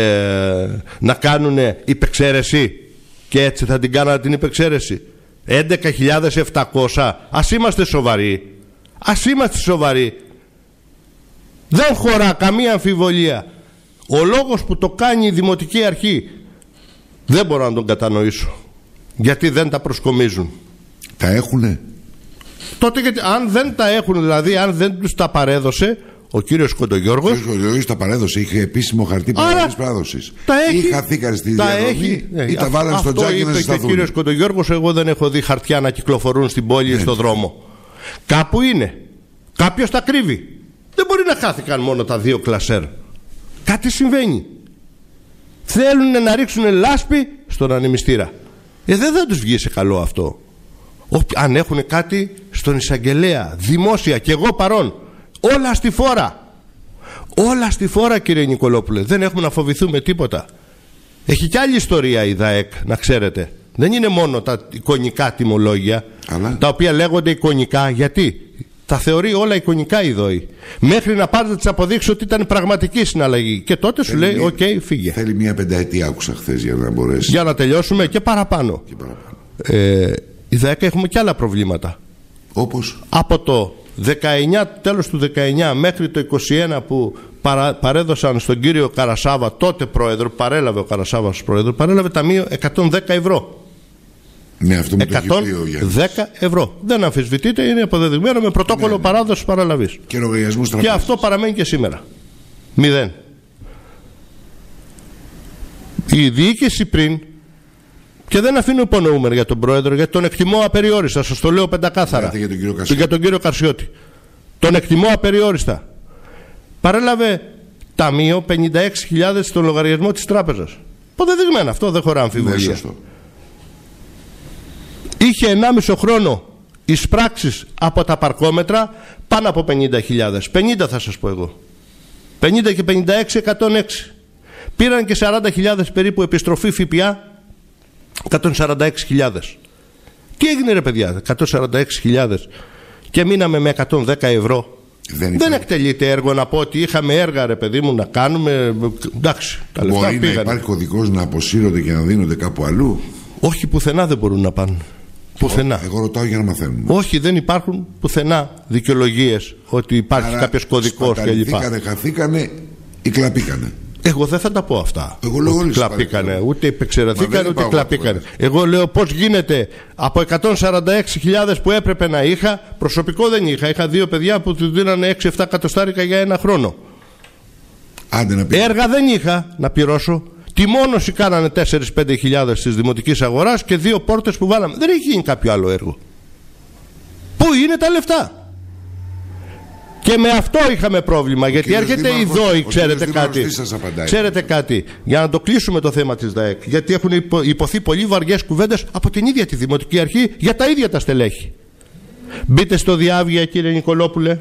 να κάνουν υπεξαίρεση, και έτσι θα την κάνανε την υπεξαίρεση? έντεκα χιλιάδες επτακόσια. Ας είμαστε σοβαροί. Ας είμαστε σοβαροί. Δεν χωρά καμία αμφιβολία. Ο λόγος που το κάνει η Δημοτική Αρχή δεν μπορώ να τον κατανοήσω. Γιατί δεν τα προσκομίζουν. Τα έχουνε. Τότε γιατί, αν δεν τα έχουν, δηλαδή αν δεν τους τα παρέδωσε ο κύριος Κοντογιώργος. Ο κύριος Κοντογιώργος τα παρέδωσε, είχε επίσημο χαρτί παράδοσης παράδοσης. Ή χαθήκαν στη διαδρομή ναι, ή τα βάλαν στο τζάκι να συσταθούν. Και ο κύριος Κοντογιώργος: εγώ δεν έχω δει χαρτιά να κυκλοφορούν στην πόλη ή ναι, στον δρόμο. Κάπου είναι. Κάποιος τα κρύβει. Δεν μπορεί να χάθηκαν μόνο τα δύο κλασέρ. Κάτι συμβαίνει. Θέλουν να ρίξουν λάσπη στον ανεμιστήρα. Ε, δεν θα τους βγει σε καλό αυτό. Αν έχουν κάτι στον εισαγγελέα, δημόσια, και εγώ παρόν, όλα στη φόρα. Όλα στη φόρα, κύριε Νικολόπουλε. Δεν έχουμε να φοβηθούμε τίποτα. Έχει κι άλλη ιστορία η ΔΑΕΚ, να ξέρετε. Δεν είναι μόνο τα εικονικά τιμολόγια, αλλά... τα οποία λέγονται εικονικά. Γιατί? Τα θεωρεί όλα εικονικά η ΔΟΗ. Μέχρι να πάρει να της αποδείξει ότι ήταν πραγματική συναλλαγή. Και τότε σου θέλει λέει: οκ, okay, φύγε. Θέλει μια πενταετία, άκουσα χθες, για να μπορέσει. Για να τελειώσουμε και παραπάνω. Και παραπάνω. Ε, η ΔΑΕΚ έχουμε και άλλα προβλήματα. Όπως? Από το δεκαεννιά, τέλος του δεκαεννιά μέχρι το είκοσι ένα που παρα, παρέδωσαν στον κύριο Καρασάβα, τότε πρόεδρο, παρέλαβε ο Καρασάβας πρόεδρο, παρέλαβε ταμείο εκατόν δέκα ευρώ. Ναι, αυτό με εκατόν δέκα ευρώ. Δεν αμφισβητείται, είναι αποδεδειγμένο με πρωτόκολλο ναι, ναι. παράδοσης παραλαβής. Και λογαριασμούς τραπέζης. Και αυτό παραμένει και σήμερα. Μηδέν. Η διοίκηση πριν, και δεν αφήνω υπονοούμενο για τον πρόεδρο, γιατί τον εκτιμώ απεριόριστα, σας το λέω πεντακάθαρα. Για τον κύριο, για τον κύριο Καρσιώτη. Τον εκτιμώ απεριόριστα. Παρέλαβε ταμείο πενήντα έξι χιλιάδες στον λογαριασμό της τράπεζας. Αποδεδειγμένο, αυτό δεν χωρά αμφιβολία. Ναι, είχε ενάμιση χρόνο εισπράξεις από τα παρκόμετρα πάνω από πενήντα χιλιάδες. πενήντα θα σας πω εγώ. πενήντα και πενήντα έξι, εκατόν έξι. Πήραν και σαράντα χιλιάδες περίπου επιστροφή ΦΠΑ. εκατόν σαράντα έξι χιλιάδες. Τι έγινε ρε παιδιά? εκατόν σαράντα έξι χιλιάδες και μείναμε με εκατόν δέκα ευρώ. Δεν, Δεν εκτελείται έργο να πω ότι είχαμε έργα ρε παιδί μου να κάνουμε. Εντάξει, τα λεφτά μπορεί πήγανε. Να υπάρχει κωδικός να αποσύρονται και να δίνονται κάπου αλλού? Όχι, πουθενά δεν μπορούν να πάνε. Πουθενά. Εγώ ρωτάω για να μαθαίνουμε. Όχι, δεν υπάρχουν πουθενά δικαιολογίες ότι υπάρχει κάποιος κωδικός κλπ. Σπαταληθήκανε, χαθήκανε ή κλαπήκανε. Εγώ δεν θα τα πω αυτά. Εγώ λέω ότι κλαπήκανε, ούτε υπεξαιρεθήκανε, ούτε κλαπήκανε. Εγώ λέω πώς γίνεται από εκατόν σαράντα έξι χιλιάδες που έπρεπε να είχα, προσωπικό δεν είχα. Είχα δύο παιδιά που του δίνανε έξι εφτά εκατοστάρικα για ένα χρόνο. Άντε να πει. Έργα δεν είχα να πληρώσω. Τιμόνωση κάνανε τέσσερις πέντε χιλιάδες της δημοτικής αγοράς και δύο πόρτες που βάλαμε. Δεν έχει γίνει κάποιο άλλο έργο. Πού είναι τα λεφτά? Και με αυτό είχαμε πρόβλημα, γιατί έρχεται η ΔΟΗ, ξέρετε κάτι. Ξέρετε κάτι, για να το κλείσουμε το θέμα της ΔΑΕΚ, γιατί έχουν υποθεί πολύ βαριές κουβέντες από την ίδια τη Δημοτική Αρχή για τα ίδια τα στελέχη. Μπείτε στο Διάβγεια, κύριε Νικολόπουλε,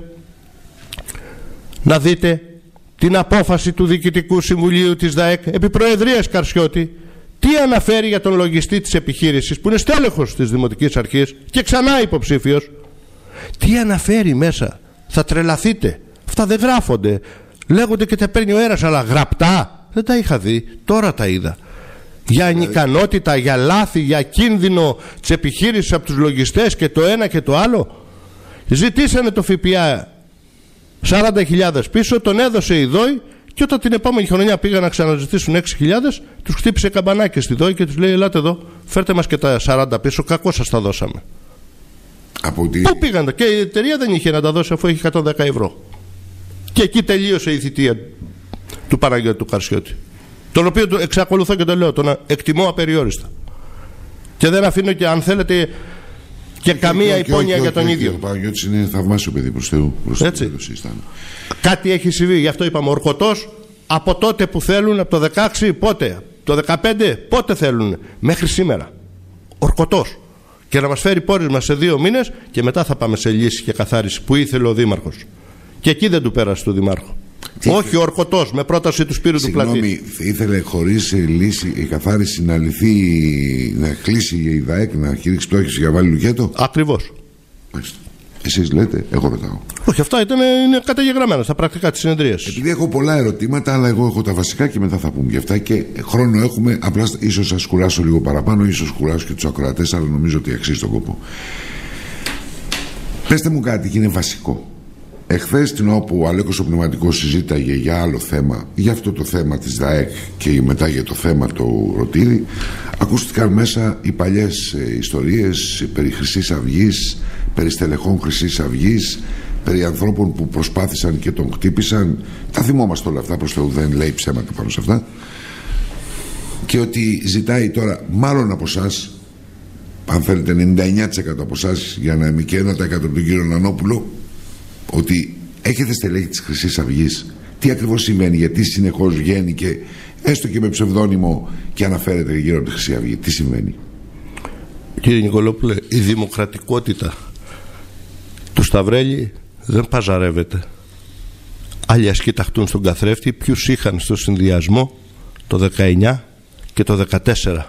να δείτε την απόφαση του Διοικητικού Συμβουλίου της ΔΑΕΚ επί Προεδρίας Καρσιώτη. Τι αναφέρει για τον λογιστή της επιχείρησης, που είναι στέλεχος της Δημοτικής Αρχής και ξανά υποψήφιος. Τι αναφέρει μέσα? Θα τρελαθείτε. Αυτά δεν γράφονται. Λέγονται και τα παίρνει ο αέρας, αλλά γραπτά δεν τα είχα δει. Τώρα τα είδα. Για ανικανότητα, για λάθη, για κίνδυνο της επιχείρησης από τους λογιστές και το ένα και το άλλο. Ζητήσανε το ΦΠΑ σαράντα χιλιάδες πίσω, τον έδωσε η ΔΟΗ και όταν την επόμενη χρονιά πήγαν να ξαναζητήσουν έξι χιλιάδες, τους χτύπησε καμπανάκι στη ΔΟΗ και τους λέει: ελάτε εδώ, φέρτε μας και τα σαράντα πίσω, κακώς σας τα δώσαμε. Από τη... Πού πήγαν? Και η εταιρεία δεν είχε να τα δώσει, αφού έχει εκατόν δέκα ευρώ. Και εκεί τελείωσε η θητεία του Παναγιώτη του Καρσιώτη, τον οποίο εξακολουθώ και το λέω, τον εκτιμώ απεριόριστα. Και δεν αφήνω και, αν θέλετε, και καμία υπόνοια για τον ίδιο. Ο Παναγιώτης είναι θαυμάσιο παιδί προς Θεού. Έτσι. Κάτι έχει συμβεί, γι' αυτό είπαμε ορκωτός. Από τότε που θέλουν, από το δεκαέξι, πότε, το δεκαπέντε, πότε θέλουν, μέχρι σήμερα. Ορκωτός. Και να μας φέρει πόρισμα σε δύο μήνες και μετά θα πάμε σε λύση και καθάριση που ήθελε ο Δήμαρχος. Και εκεί δεν του πέρασε του Δημάρχου. Τι όχι ήθελε... ορκωτός, με πρόταση του Σπύρου του Πλατή. Συγγνώμη, ήθελε χωρίς λύση η καθάριση να λυθεί, να κλείσει η ΔΑΕΚ, να κηρύξει πτώχευση για βάλει λουκέτο. Ακριβώς. Μάλιστα. Εσείς λέτε, εγώ ρωτάω. Όχι, αυτά ήταν, είναι καταγεγραμμένα στα πρακτικά της συνεδρίας. Επειδή έχω πολλά ερωτήματα, αλλά εγώ έχω τα βασικά και μετά θα πούμε γι' αυτά και χρόνο έχουμε. Απλά ίσως σας κουράσω λίγο παραπάνω, ίσως κουράσω και τους ακροατές, αλλά νομίζω ότι αξίζει τον κόπο. Πεςτε μου κάτι και είναι βασικό. Εχθές, την όπου ο Αλέκος ο Πνευματικός συζήταγε για άλλο θέμα, για αυτό το θέμα της ΔΑΕΚ και μετά για το θέμα του Ρωτήρη, ακούστηκαν μέσα οι παλιές ε, ιστορίες περί Χρυσής Αυγής, περί στελεχών Χρυσής Αυγής, περί ανθρώπων που προσπάθησαν και τον χτύπησαν. Τα θυμόμαστε όλα αυτά, προς Θεού, δεν λέει ψέματα πάνω σε αυτά. Και ότι ζητάει τώρα, μάλλον από εσάς, αν θέλετε ενενήντα εννέα τοις εκατό από εσάς, για να είμαι και ένα τοις εκατό από τον κύριο Νανόπουλο, ότι έχετε στελέχη της Χρυσής Αυγής. Τι ακριβώς συμβαίνει, γιατί συνεχώς βγαίνει και έστω και με ψευδόνυμο και αναφέρεται γύρω από τη Χρυσή Αυγή? Τι συμβαίνει? Κύριε Νικολόπουλε, η δημοκρατικότητα του Σταυρέλη δεν παζαρεύεται. Άλλοι ας κοιταχτούν στον καθρέφτη ποιους είχαν στο συνδυασμό το δεκαεννιά και το δεκατέσσερα.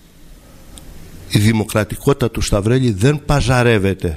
Η δημοκρατικότητα του Σταυρέλη δεν παζαρεύεται.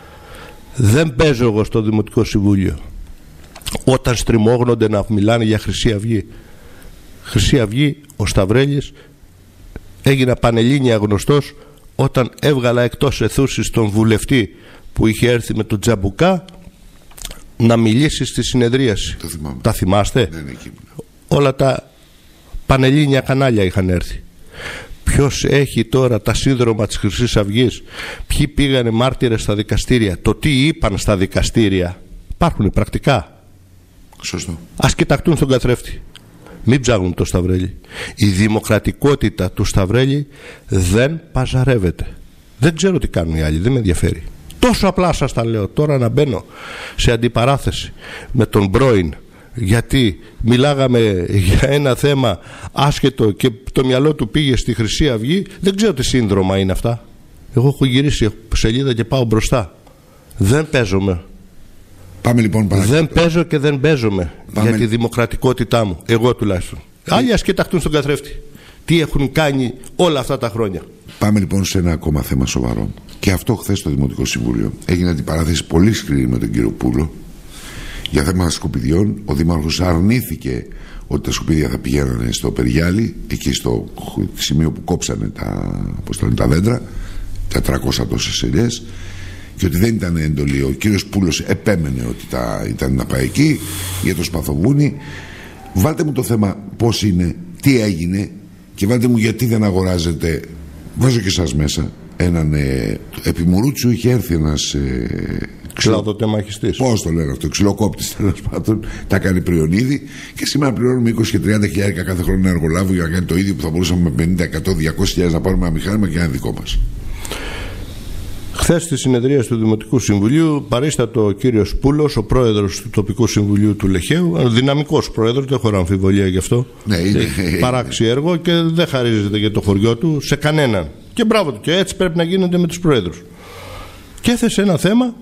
Δεν παίζω εγώ στο Δημοτικό Συμβούλιο όταν στριμώγνονται να μιλάνε για Χρυσή Αυγή. Χρυσή Αυγή, ο Σταυρέλης έγινα πανελλήνια γνωστός όταν έβγαλα εκτός αιθούσης τον βουλευτή που είχε έρθει με τον Τζαμπουκά να μιλήσει στη συνεδρίαση. Τα θυμάστε? Ναι, ναι, όλα τα πανελλήνια κανάλια είχαν έρθει. Ποιος έχει τώρα τα σύνδρομα της Χρυσής Αυγής? Ποιοι πήγανε μάρτυρες στα δικαστήρια? Το τι είπαν στα δικαστήρια? Υπάρχουν πρακτικά. Σωστό. Ας κοιταχτούν στον καθρέφτη. Μην ψάχνουν το Σταυρέλη. Η δημοκρατικότητα του Σταυρέλη δεν παζαρεύεται. Δεν ξέρω τι κάνουν οι άλλοι, δεν με ενδιαφέρει. Τόσο απλά σας τα λέω. Τώρα να μπαίνω σε αντιπαράθεση με τον πρώην, γιατί μιλάγαμε για ένα θέμα άσχετο και το μυαλό του πήγε στη Χρυσή Αυγή. Δεν ξέρω τι σύνδρομα είναι αυτά. Εγώ έχω γυρίσει σελίδα και πάω μπροστά. Δεν παίζομαι. Πάμε λοιπόν παρακάτω. Δεν παίζω και δεν παίζομαι. Πάμε... για τη δημοκρατικότητά μου. Εγώ τουλάχιστον. Άλλοι ας κοιταχτούν στον καθρέφτη. Τι έχουν κάνει όλα αυτά τα χρόνια. Πάμε λοιπόν σε ένα ακόμα θέμα σοβαρό. Και αυτό χθες στο Δημοτικό Συμβούλιο έγινε αντιπαράθεση πολύ σκληρή με τον κύριο Πούλο για θέματα σκουπιδιών. Ο Δήμαρχος αρνήθηκε ότι τα σκουπίδια θα πηγαίνανε στο Περιγιάλι, εκεί στο σημείο που κόψανε τα, πώς το λένε, τα δέντρα, τετρακόσιες τόσες ελιές, και ότι δεν ήταν εντολή. Ο κύριος Πούλος επέμενε ότι τα, ήταν να πάει εκεί για το Σπαθοβούνι. βάλτε μου το θέμα πώς είναι, τι έγινε, και βάλτε μου γιατί δεν αγοράζετε, βάζω και εσάς μέσα, έναν ε, επί Μουρούτσου είχε έρθει ένας ε, ξυλοδοτεμαχιστής, πώς το λένε αυτό, ξυλοκόπτης τέλος πάντων, τα κάνει Πριονίδη, και σήμερα πληρώνουμε είκοσι και τριάντα χιλιάδες κάθε χρόνο ένα εργολάβο για να κάνει το ίδιο που θα μπορούσαμε με πενήντα, εκατό, διακόσιες χιλιάδες να πάρουμε ένα μηχάνημα και ένα δικό μας. Χθες στη συνεδρία του Δημοτικού Συμβουλίου παρίστατο ο κύριος Πούλος, ο πρόεδρος του τοπικού συμβουλίου του Λεχαίου, δυναμικός πρόεδρος, δεν έχω αμφιβολία γι' αυτό. Ναι, είναι. Έχει παράξει έργο και δεν χαρίζεται για το χωριό του σε κανέναν. Και μπράβο του, και έτσι πρέπει να γίνεται με τους πρόεδρους. Και έθεσε ένα θέμα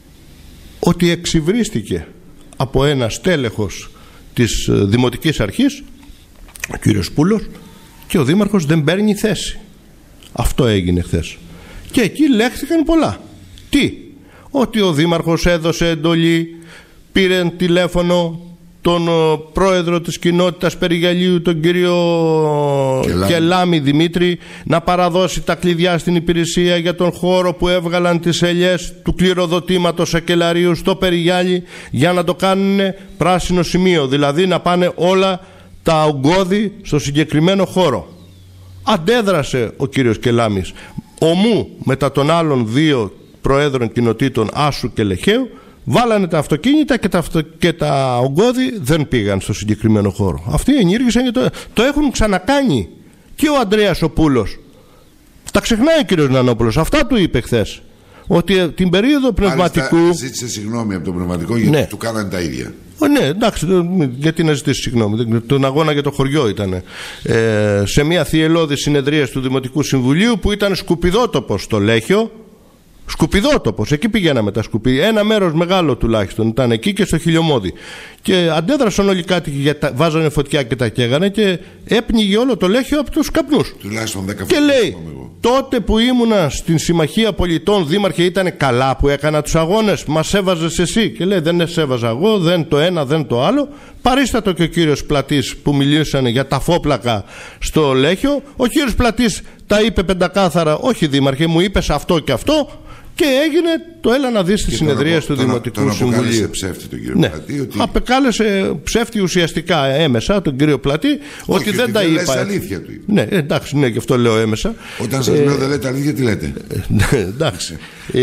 ότι εξυβρίστηκε από ένα στέλεχος της Δημοτικής Αρχής, ο κύριος Πούλος, και ο Δήμαρχος δεν παίρνει θέση. Αυτό έγινε χθες. Και εκεί λέχθηκαν πολλά. Τι? Ότι ο Δήμαρχος έδωσε εντολή, πήρε τηλέφωνο τον πρόεδρο της κοινότητας Περιγαλίου, τον κύριο Κελάμη. Κελάμη Δημήτρη, να παραδώσει τα κλειδιά στην υπηρεσία για τον χώρο που έβγαλαν τις ελιές του κληροδοτήματος Ακελαρίου στο Περιγιάλι, για να το κάνουν πράσινο σημείο, δηλαδή να πάνε όλα τα ογκώδη στο συγκεκριμένο χώρο. Αντέδρασε ο κύριος Κελάμης ομού μετά των άλλων δύο προέδρων κοινοτήτων Άσου και Λεχαίου, βάλανε τα αυτοκίνητα και τα, αυτο... και τα ογκώδη δεν πήγαν στο συγκεκριμένο χώρο. Αυτοί ενήργησαν και το, το έχουν ξανακάνει. Και ο Ανδρέας ο Πούλος, τα ξεχνάει ο κύριος Νανόπουλος, αυτά του είπε χθες, ότι την περίοδο πνευματικού... Μάλιστα, ζήτησε συγγνώμη από τον πνευματικό γιατί ναι. του κάνανε τα ίδια. Ναι, εντάξει, γιατί να ζητήσει συγγνώμη. Τον αγώνα για το χωριό ήταν ε, σε μια θυελώδη συνεδρία του Δημοτικού Συμβουλίου που ήταν σκουπιδότοπος στο Λέχιο. Σκουπιδότοπος, εκεί πηγαίναμε τα σκουπίδια. Ένα μέρος μεγάλο τουλάχιστον ήταν εκεί και στο Χιλιομώδη. Και αντέδρασαν όλοι κάτοικοι, βάζανε φωτιά και τα καίγανε και έπνιγε όλο το Λέχιο από τους καπνούς. Τουλάχιστον δέκα και λέει, τότε που ήμουνα στην Συμμαχία Πολιτών, δήμαρχε, ήταν καλά που έκανα τους αγώνες, μας έβαζες εσύ. Και λέει, δεν σε έβαζα εγώ, δεν το ένα, δεν το άλλο. Παρίστατο και ο κύριος Πλατής που μιλήσανε για τα φόπλακα στο Λέχιο. Ο κύριος Πλατής τα είπε πεντακάθαρα, όχι δήμαρχε, μου είπες αυτό και αυτό. Και έγινε το έλα να δεις τις συνεδρίες του Δημοτικού τον Συμβουλίου. Αποκάλεσε ψεύτη τον κύριο ναι. Πλατή. Ότι... Απεκάλεσε ψεύτη ουσιαστικά έμεσα τον κύριο Πλατή. Όχι, ότι δεν τα είπα. Λες αλήθεια του είπε. Ναι, εντάξει, ναι, και αυτό λέω έμεσα. Όταν σας ε... λέω δεν λέτε αλήθεια, τι λέτε. Ε, εντάξει.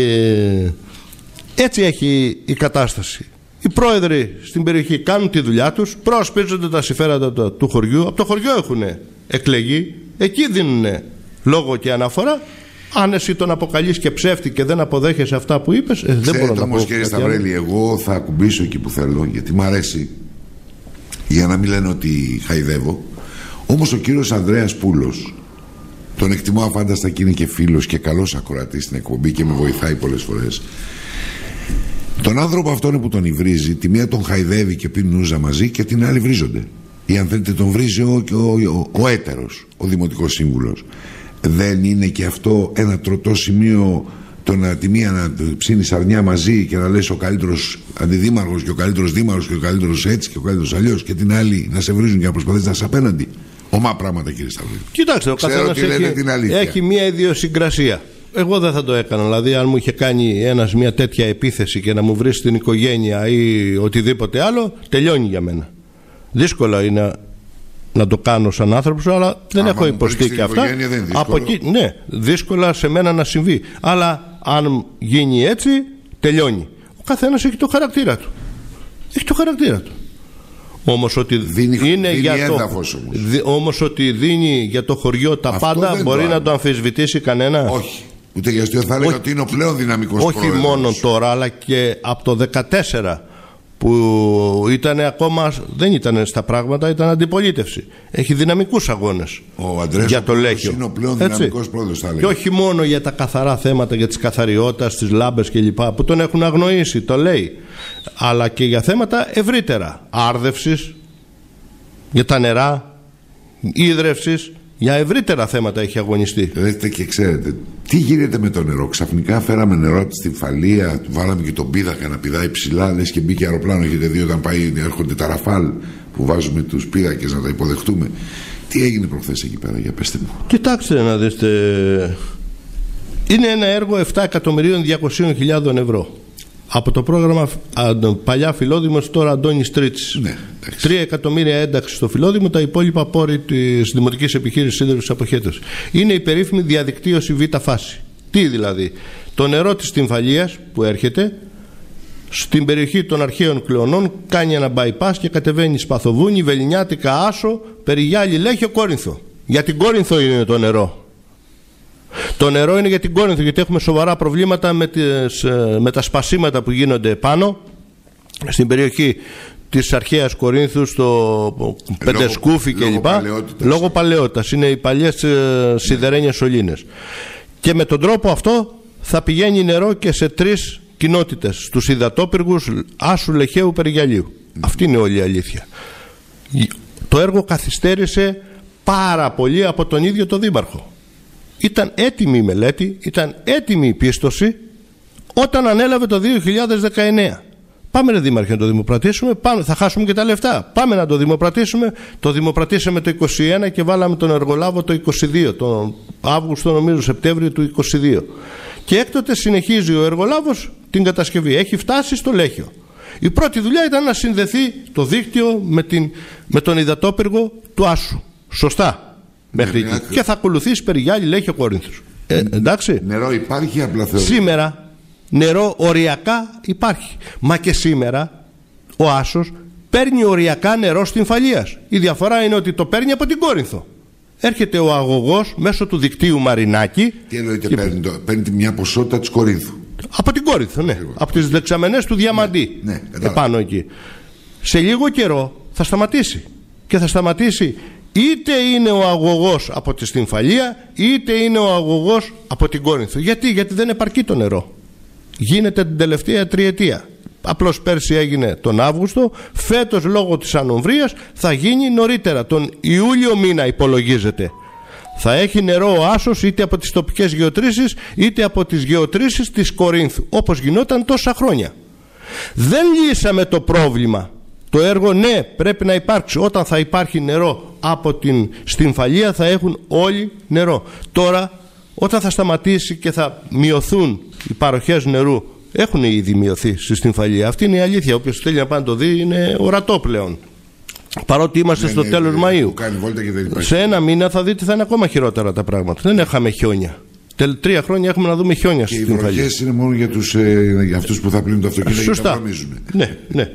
ε, έτσι έχει η κατάσταση. Οι πρόεδροι στην περιοχή κάνουν τη δουλειά τους, προασπίζονται τα συμφέροντα του χωριού. Από το χωριό έχουν εκλεγεί, εκεί δίνουν λόγο και αναφορά. Αν εσύ τον αποκαλείς και ψεύτη και δεν αποδέχεσαι αυτά που είπες, ε, δεν μπορώ να όμως, πω. Κύριε Σταυρέλη, εγώ θα ακουμπήσω εκεί που θέλω, γιατί μου αρέσει, για να μην λένε ότι χαϊδεύω. Όμως ο κύριος Ανδρέας Πούλος, τον εκτιμώ αφάνταστα και είναι και φίλος και καλός ακροατής στην εκπομπή και με βοηθάει πολλές φορές. Τον άνθρωπο αυτόν που τον υβρίζει, τη μία τον χαϊδεύει και πίνει νούζα μαζί και την άλλη βρίζονται. Ή αν θέλετε τον βρίζει ο, ο, ο, ο έτερος, ο δημοτικός σύμβουλος. Δεν είναι και αυτό ένα τροτό σημείο, το να τη μία να ψήνεις αρνιά μαζί και να λες ο καλύτερος αντιδήμαρχος και ο καλύτερος δήμαρχος και ο καλύτερος έτσι και ο καλύτερος αλλιώς, και την άλλη να σε βρίζουν και να προσπαθείς να σε απέναντι. Ομά πράγματα, κύριε Σταυρίδη. Κοιτάξτε, ο καθένας έχει, έχει μία ιδιοσυγκρασία. Εγώ δεν θα το έκανα. Δηλαδή, αν μου είχε κάνει ένας μια τέτοια επίθεση και να μου βρει την οικογένεια ή οτιδήποτε άλλο, τελειώνει για μένα. Δύσκολα είναι να το κάνω σαν άνθρωπος, αλλά δεν άμα έχω υποστεί και αυτά. Από εκεί, ναι, δύσκολα σε μένα να συμβεί. Αλλά αν γίνει έτσι, τελειώνει. Ο καθένας έχει το χαρακτήρα του. Έχει το χαρακτήρα του. Όμως ότι δίνει, είναι δίνει για το, όμως. Δι, όμως ότι δίνει για το χωριό τα αυτό πάντα, μπορεί το να το αμφισβητήσει κανένα. Όχι. Ούτε για αστείο θα έλεγα ότι είναι ο πλέον δυναμικός όχι πρόεδρος. Μόνο τώρα, αλλά και από το δεκατέσσερα που ήταν ακόμα, δεν ήταν στα πράγματα, ήταν αντιπολίτευση. Έχει δυναμικούς αγώνες ο Αντρέας για το Λέχιο. Είναι ο πλέον δυναμικός πρόεδρος, θα έλεγα. Και όχι μόνο για τα καθαρά θέματα, για τις καθαριότητας, τις λάμπες κλπ. Που τον έχουν αγνοήσει, το λέει. Αλλά και για θέματα ευρύτερα. Άρδευσης, για τα νερά, ίδρευσης. Για ευρύτερα θέματα έχει αγωνιστεί. Δείτε και ξέρετε, τι γίνεται με το νερό. Ξαφνικά φέραμε νερό από τη Φαλία, βάλαμε και τον πίδακα να πηδάει ψηλά, λες και μπήκε αεροπλάνο. Έχετε δει όταν πάει, έρχονται τα ραφάλ που βάζουμε τους πίδακες να τα υποδεχτούμε. Τι έγινε προχθές εκεί πέρα, για πέστε μου. Κοιτάξτε να δείτε. Είναι ένα έργο επτά εκατομμυρίων διακοσίων χιλιάδων ευρώ. Από το πρόγραμμα παλιά Φιλόδημος, τώρα Αντώνης Τρίτης. Ναι, Τρία εκατομμύρια ένταξη στο Φιλόδημο, τα υπόλοιπα πόροι της Δημοτικής Επιχείρησης Σύνδεσης Αποχέτευσης. Είναι η περίφημη διαδικτύωση β' φάση. Τι δηλαδή? Το νερό της Τυμφαλίας που έρχεται στην περιοχή των αρχαίων Κλεονών κάνει ένα bypass και κατεβαίνει Σπαθοβούνι, Βελινιάτικα, Άσο, Περιγιάλη, Λέχιο, Κόρινθο. Για την Κόρινθο είναι το νερό. Το νερό είναι για την Κόρινθο, γιατί έχουμε σοβαρά προβλήματα με, τις, με τα σπασίματα που γίνονται πάνω στην περιοχή της αρχαίας Κορίνθου, στο Πεντεσκούφι κλπ. Λόγω παλαιότητας. Είναι οι παλιές ε, σιδερένιες σωλήνες. Και με τον τρόπο αυτό θα πηγαίνει νερό και σε τρεις κοινότητες, στους υδατόπυργους Άσου, Λεχαίου, Περιγιαλίου. Mm. Αυτή είναι όλη η αλήθεια. Το έργο καθυστέρησε πάρα πολύ από τον ίδιο τον Δήμαρχο. Ήταν έτοιμη η μελέτη, ήταν έτοιμη η πίστοση όταν ανέλαβε το δύο χιλιάδες δεκαεννέα. Πάμε ρε Δήμαρχε να το δημοπρατήσουμε, πάμε, θα χάσουμε και τα λεφτά. Πάμε να το δημοπρατήσουμε. Το δημοπρατήσαμε το είκοσι ένα και βάλαμε τον εργολάβο το είκοσι δύο, τον Αύγουστο νομίζω Σεπτέμβριο του είκοσι δύο. Και έκτοτε συνεχίζει ο εργολάβος την κατασκευή. Έχει φτάσει στο Λέχιο. Η πρώτη δουλειά ήταν να συνδεθεί το δίκτυο με, την, με τον υδατόπυργο του Άσου. Σωστά. Μέχρι ναι, εκεί. Και θα ακολουθήσει Περιγιάλη, Λέχιο, Κόρινθος. Ε, εντάξει. Νερό υπάρχει, απλά θεωρώ. Σήμερα νερό οριακά υπάρχει. Μα και σήμερα ο Άσος παίρνει οριακά νερό στην Φαλίας. Η διαφορά είναι ότι το παίρνει από την Κόρινθο. Έρχεται ο αγωγός μέσω του δικτύου Μαρινάκη. Τι εννοείται και... παίρνει, το, παίρνει μια ποσότητα της Κορίνθου. Από την Κόρινθο, ναι. Λίγο. Από τις δεξαμενές του Διαμαντή. Ναι, ναι, επάνω εκεί. Σε λίγο καιρό θα σταματήσει. Και θα σταματήσει είτε είναι ο αγωγός από τη Στυμφαλία, είτε είναι ο αγωγός από την Κόρινθο. Γιατί, Γιατί δεν επαρκεί το νερό. Γίνεται την τελευταία τριετία. Απλώς πέρσι έγινε τον Αύγουστο, φέτος λόγω της ανομβρίας θα γίνει νωρίτερα, τον Ιούλιο μήνα υπολογίζεται. Θα έχει νερό ο Άσος είτε από τις τοπικές γεωτρήσεις είτε από τις γεωτρήσεις της Κορίνθου, όπως γινόταν τόσα χρόνια. Δεν λύσαμε το πρόβλημα. Το έργο ναι πρέπει να υπάρξει. Όταν θα υπάρχει νερό από την Στυμφαλία θα έχουν όλοι νερό. Τώρα όταν θα σταματήσει και θα μειωθούν οι παροχές νερού, έχουν ήδη μειωθεί στη Στυμφαλία. Αυτή είναι η αλήθεια. Όποιος θέλει να πάει να το δει είναι ορατό πλέον. Παρότι είμαστε ναι, στο ναι, τέλος ναι, Μαΐου. Σε ένα μήνα θα δείτε θα είναι ακόμα χειρότερα τα πράγματα. Δεν έχαμε χιόνια. Τρία χρόνια έχουμε να δούμε χιόνια στη Στυμφαλία. Και οι βροχές είναι μόνο για, τους, ε, για αυτούς που θα πλύνουν το αυτοκίνητο. Σωστά. Και τα ναι, ναι.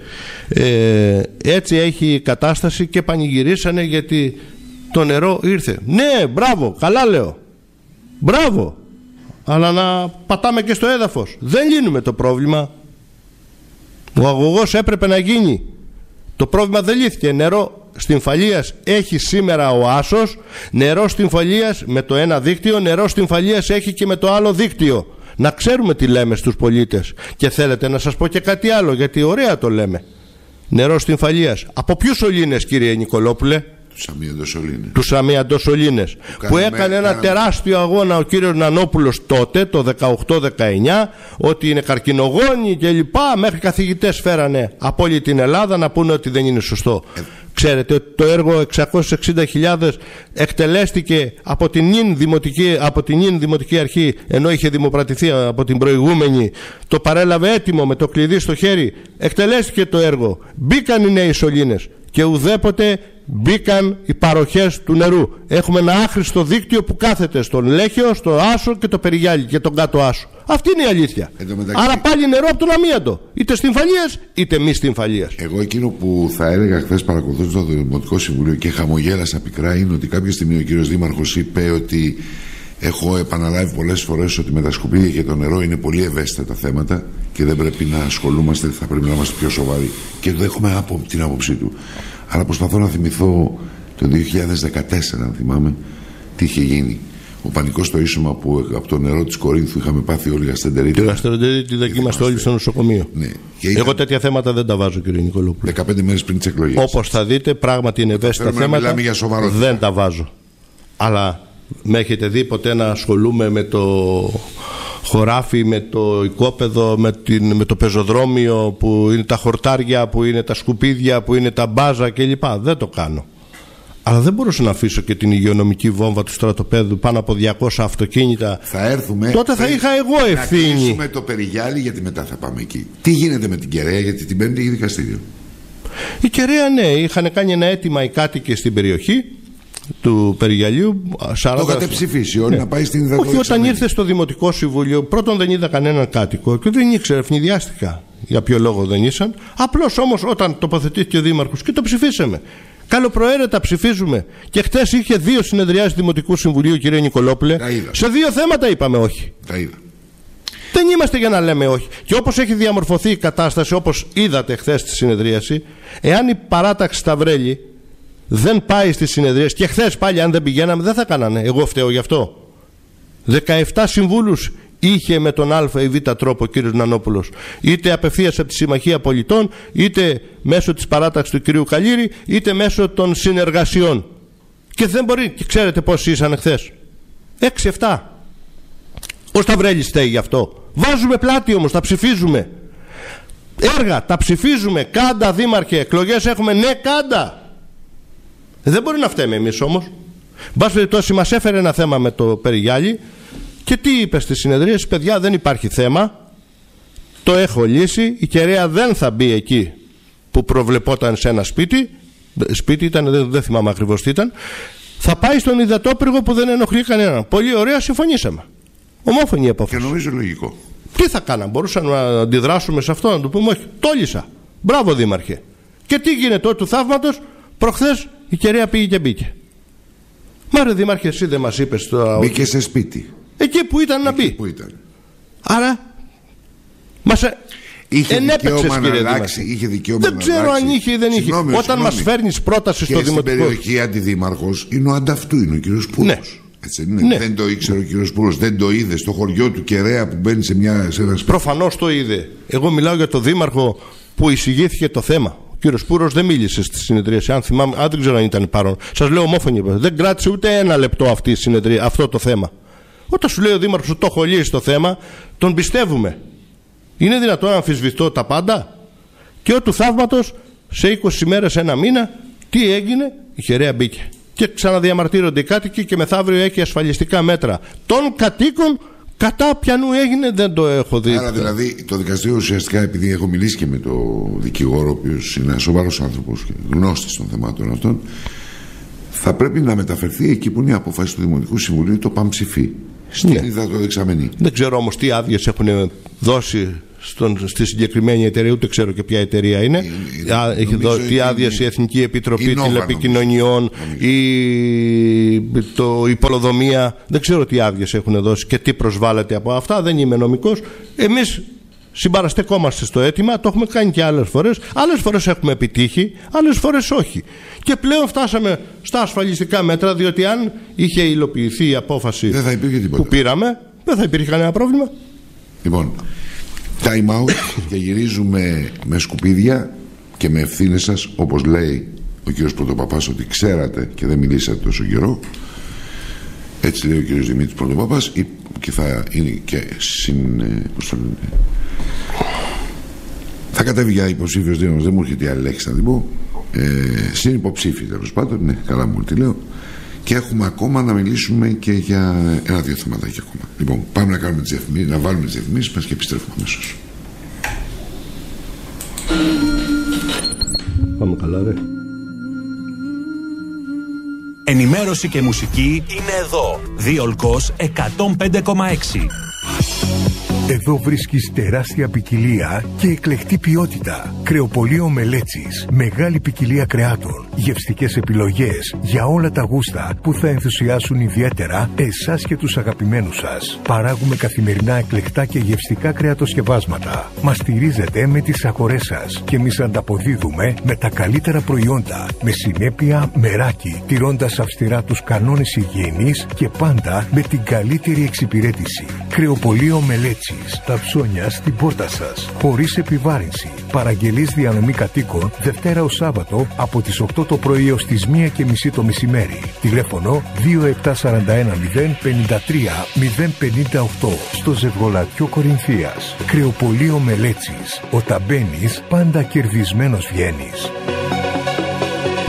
Ε, έτσι έχει η κατάσταση και πανηγυρίσανε γιατί το νερό ήρθε. Ναι, μπράβο, καλά λέω. Μπράβο. Αλλά να πατάμε και στο έδαφος. Δεν λύνουμε το πρόβλημα. Ο αγωγός έπρεπε να γίνει. Το πρόβλημα δεν λύθηκε. Νερό Στυμφαλίας έχει σήμερα ο Άσος, νερό Στυμφαλίας με το ένα δίκτυο, νερό Στυμφαλίας έχει και με το άλλο δίκτυο. Να ξέρουμε τι λέμε στους πολίτες. Και θέλετε να σας πω και κάτι άλλο, γιατί ωραία το λέμε. Νερό Στυμφαλίας. Από ποιους σωλήνες, κύριε Νικολόπουλε? Τους αμιαντοσωλήνες. Τους αμιαντοσωλήνες. Που, που έκανε ένα τεράστιο αγώνα ο κύριος Νανόπουλος τότε, το δεκαοκτώ δεκαεννιά, ότι είναι καρκινογόνοι και λοιπά. Μέχρι καθηγητές φέρανε από όλη την Ελλάδα να πούνε ότι δεν είναι σωστό. Ε, Ξέρετε ότι το έργο εξακόσιες εξήντα χιλιάδες εκτελέστηκε από την νυν δημοτική, από την νυν δημοτική αρχή, ενώ είχε δημοπρατηθεί από την προηγούμενη. Το παρέλαβε έτοιμο με το κλειδί στο χέρι. Εκτελέστηκε το έργο. Μπήκαν οι νέοι σωλήνες και ουδέποτε μπήκαν οι παροχές του νερού. Έχουμε ένα άχρηστο δίκτυο που κάθεται στον Λέχιο, στο Άσο και το Περιγιάλη και τον κάτω Άσο. Αυτή είναι η αλήθεια. Μεταξύ... Άρα πάλι νερό από τον αμίαντο. Είτε Στυμφαλίας είτε μη Στυμφαλίας. Εγώ εκείνο που θα έλεγα χθες παρακολουθώντας το Δημοτικό Συμβουλίο και χαμογέλασα πικρά είναι ότι κάποια στιγμή ο κύριος Δήμαρχος είπε ότι έχω επαναλάβει πολλές φορές ότι με τα σκουπίδια και το νερό είναι πολύ ευαίσθητα τα θέματα και δεν πρέπει να ασχολούμαστε, θα πρέπει να είμαστε πιο σοβαροί. Και το έχουμε από την άποψή του. Αλλά προσπαθώ να θυμηθώ το δύο χιλιάδες δεκατέσσερα, αν θυμάμαι, τι είχε γίνει. Ο πανικός στο ίσωμα που από το νερό της Κορίνθου είχαμε πάθει όλοι γαστεντερίτιδα. Τη γαστεντερίτιδα δοκίμαστε όλοι στο νοσοκομείο. Ναι. Ήταν... Εγώ τέτοια θέματα δεν τα βάζω, κύριε Νικολόπουλο. δεκαπέντε μέρες πριν τις εκλογές. Όπως θα δείτε, πράγματι είναι ευαίσθητα θέματα. Δεν τα βάζω. Αλλά με έχετε δει ποτέ να ασχολούμαι με το χωράφι, με το οικόπεδο, με, την, με το πεζοδρόμιο που είναι τα χορτάρια, που είναι τα σκουπίδια, που είναι τα μπάζα κλπ. Δεν το κάνω. Αλλά δεν μπορούσα να αφήσω και την υγειονομική βόμβα του στρατοπέδου πάνω από διακόσια αυτοκίνητα. Θα έρθουμε. Τότε θα είχα εγώ ευθύνη. Θα κλείσουμε το Περιγιάλι, γιατί μετά θα πάμε εκεί. Τι γίνεται με την Κεραία, γιατί την Πέμπτη έχει δικαστήριο. Η Κεραία, ναι, είχαν κάνει ένα αίτημα οι κάτοικοι στην περιοχή του Περιγιαλιού. σαράντα... Το κατεψηφίσει όλοι, ναι. Να πάει στην Ιδατοδεξαμενή. Όχι, όταν ήρθε στο Δημοτικό Συμβούλιο, πρώτον δεν είδα κανέναν κάτοικο και δεν ήξερα, ευνηδιάστηκα για ποιο λόγο δεν ήσαν. Απλώς όμως όταν τοποθετήθηκε ο Δήμαρχος και το ψηφίσαμε. Καλοπροαίρετα ψηφίζουμε. Και χτες είχε δύο συνεδριάσεις Δημοτικού Συμβουλίου, κύριε Νικολόπουλε. Σε δύο θέματα είπαμε όχι. Τα είδα. Δεν είμαστε για να λέμε όχι. Και όπως έχει διαμορφωθεί η κατάσταση, όπως είδατε χθες στη συνεδρίαση, εάν η παράταξη Σταυρέλη δεν πάει στη συνεδρίαση, και χθες πάλι αν δεν πηγαίναμε, δεν θα κάνανε. Εγώ φταίω γι' αυτό. δεκαεπτά συμβούλους είχε με τον Α ή Β τρόπο ο κύριος Νανόπουλος, είτε απευθείας από τη Συμμαχία Πολιτών, είτε μέσω της παράταξης του κυρίου Καλύρη, είτε μέσω των συνεργασιών. Και δεν μπορεί, και ξέρετε πόσοι ήσαν χθες? έξι εφτά. Ο Σταυρέλης φταίει γι' αυτό. Βάζουμε πλάτη όμως, τα ψηφίζουμε. Έργα, τα ψηφίζουμε. Κάντα, δήμαρχε, εκλογές έχουμε, ναι, κάντα. Δεν μπορεί να φταίμε εμείς όμως. Μπας περιπτώσει, μας έφερε ένα θέμα με το Περιγιάλι. Και τι είπε στη συνεδρία, παιδιά, δεν υπάρχει θέμα, το έχω λύσει, η Κεραία δεν θα μπει εκεί που προβλεπόταν σε ένα σπίτι, σπίτι ήταν, δεν, δεν θυμάμαι ακριβώς τι ήταν, θα πάει στον υδατόπυργο που δεν ενοχλεί κανέναν. Πολύ ωραία, συμφωνήσαμε. Ομόφωνη η απόφαση. Και νομίζω λογικό. Τι θα κάναμε, μπορούσαμε να αντιδράσουμε σε αυτό, να του πούμε όχι, το λύσα. Μπράβο δήμαρχε. Και τι γίνεται τότε του θαύματος, προχθές η Κεραία πήγε και μπήκε. Μα ρε δήμαρχε, εσύ δεν μας είπες τώρα. Μπήκε σε σπίτι. Εκεί που ήταν Εκεί να μπει. Που ήταν. Άρα μας είχε δικαίωμα να αλλάξει. Είχε δικαίωμα δεν ξέρω αν είχε ή δεν είχε. Συγνώμη, Όταν μας φέρνεις πρόταση στο δημοτικό. Στην περιοχή αντιδήμαρχος είναι ο ανταυτού, είναι ο κύριος Πούλος. Ναι. Έτσι, ναι. Ναι. Δεν το ήξερε ο κύριος Πούλος, δεν το είδε στο χωριό του Κεραία που μπαίνει σε, μια, σε ένα σπίτι. Προφανώς το είδε. Εγώ μιλάω για το δήμαρχο που εισηγήθηκε το θέμα. Ο κύριος Πούρος δεν μίλησε στη συνεδρίαση. Αν θυμάμαι, αν δεν ξέρω αν ήταν παρόν. Σας λέω ομόφωνη. Δεν κράτησε ούτε ένα λεπτό αυτή η συνεδρία, αυτό το θέμα. Όταν σου λέει ο δήμαρχος ότι το έχω λύσει το θέμα, τον πιστεύουμε. Είναι δυνατόν να αμφισβητώ τα πάντα? Και ο του θαύματος σε είκοσι μέρες, ένα μήνα, τι έγινε? Η Κεραία μπήκε. Και ξαναδιαμαρτύρονται οι κάτοικοι και μεθαύριο έχει ασφαλιστικά μέτρα των κατοίκων. Κατά ποιανού έγινε δεν το έχω δει. Άρα δηλαδή το δικαστήριο ουσιαστικά, επειδή έχω μιλήσει και με τον δικηγόρο, ο οποίος είναι ένας σοβαρός άνθρωπος και γνώστης των θεμάτων αυτών, θα πρέπει να μεταφερθεί εκεί που είναι η απόφαση του Δημοτικού Συμβουλίου, το ΠΑΜ-ψηφί. Στην ναι. υδατοδεξαμενή. Δεν ξέρω όμως τι άδειες έχουν δώσει στον, στη συγκεκριμένη εταιρεία, ούτε ξέρω και ποια εταιρεία είναι. Ε, Α, έχει δώσει τι άδειες η Εθνική Επιτροπή η Τηλεπικοινωνιών, η, το, η Πολοδομία. Δεν ξέρω τι άδειες έχουν δώσει και τι προσβάλλεται από αυτά. Δεν είμαι νομικός. Εμείς συμπαραστεκόμαστε στο αίτημα, το έχουμε κάνει και άλλες φορές. Άλλες φορές έχουμε επιτύχει, άλλες φορές όχι. Και πλέον φτάσαμε στα ασφαλιστικά μέτρα, διότι αν είχε υλοποιηθεί η απόφαση που πήραμε, δεν θα υπήρχε κανένα πρόβλημα. Λοιπόν, time out και γυρίζουμε με σκουπίδια και με ευθύνες σας, όπως λέει ο κύριος Πρωτοπαπάς, ότι ξέρατε και δεν μιλήσατε τόσο καιρό. Έτσι λέει ο κύριος Δημήτρης Πρωτοπαπάς, και θα είναι και συν, πώς το λένε, θα κατέβει για υποψήφιος δήμαρχος, δεν μου έρχεται η άλλη λέξη να την πω, ε, συν υποψήφι τέλος πάντων, ναι, καλά μου τι λέω. Και έχουμε ακόμα να μιλήσουμε και για ένα-δύο θεματάκια ακόμα. Λοιπόν, πάμε να κάνουμε τις διαφημίσεις, να βάλουμε τις διαφημίσεις μας και επιστρέφουμε αμέσως. Πάμε καλά, ρε. Ενημέρωση και μουσική είναι εδώ. Διολκός εκατόν πέντε κόμμα έξι. Εδώ βρίσκεις τεράστια ποικιλία και εκλεκτή ποιότητα. Κρεοπωλείο Μελέτσης. Μεγάλη ποικιλία κρεάτων. Γευστικές επιλογές για όλα τα γούστα που θα ενθουσιάσουν ιδιαίτερα εσάς και τους αγαπημένους σας. Παράγουμε καθημερινά εκλεκτά και γευστικά κρεατοσκευάσματα. Μας στηρίζετε με τις αγορές σας και εμείς ανταποδίδουμε με τα καλύτερα προϊόντα. Με συνέπεια μεράκι, τηρώντας αυστηρά τους κανόνες υγιεινής και πάντα με την καλύτερη εξυπηρέτηση. Κρεοπωλείο Μελέτσης. Τα ψώνια στην πόρτα σας, χωρίς επιβάρυνση. Παραγγελής διανομή κατοίκων Δευτέρα ως Σάββατο από τις οκτώ το πρωί έως τις μία και μισή το μεσημέρι. Τηλέφωνο δύο επτά τέσσερα ένα μηδέν πέντε τρία μηδέν πέντε οκτώ στο Ζευγολατιό Κορινθίας. Κρεοπωλείο Μελέτσης. Όταν μπαίνεις, πάντα κερδισμένος βγαίνεις.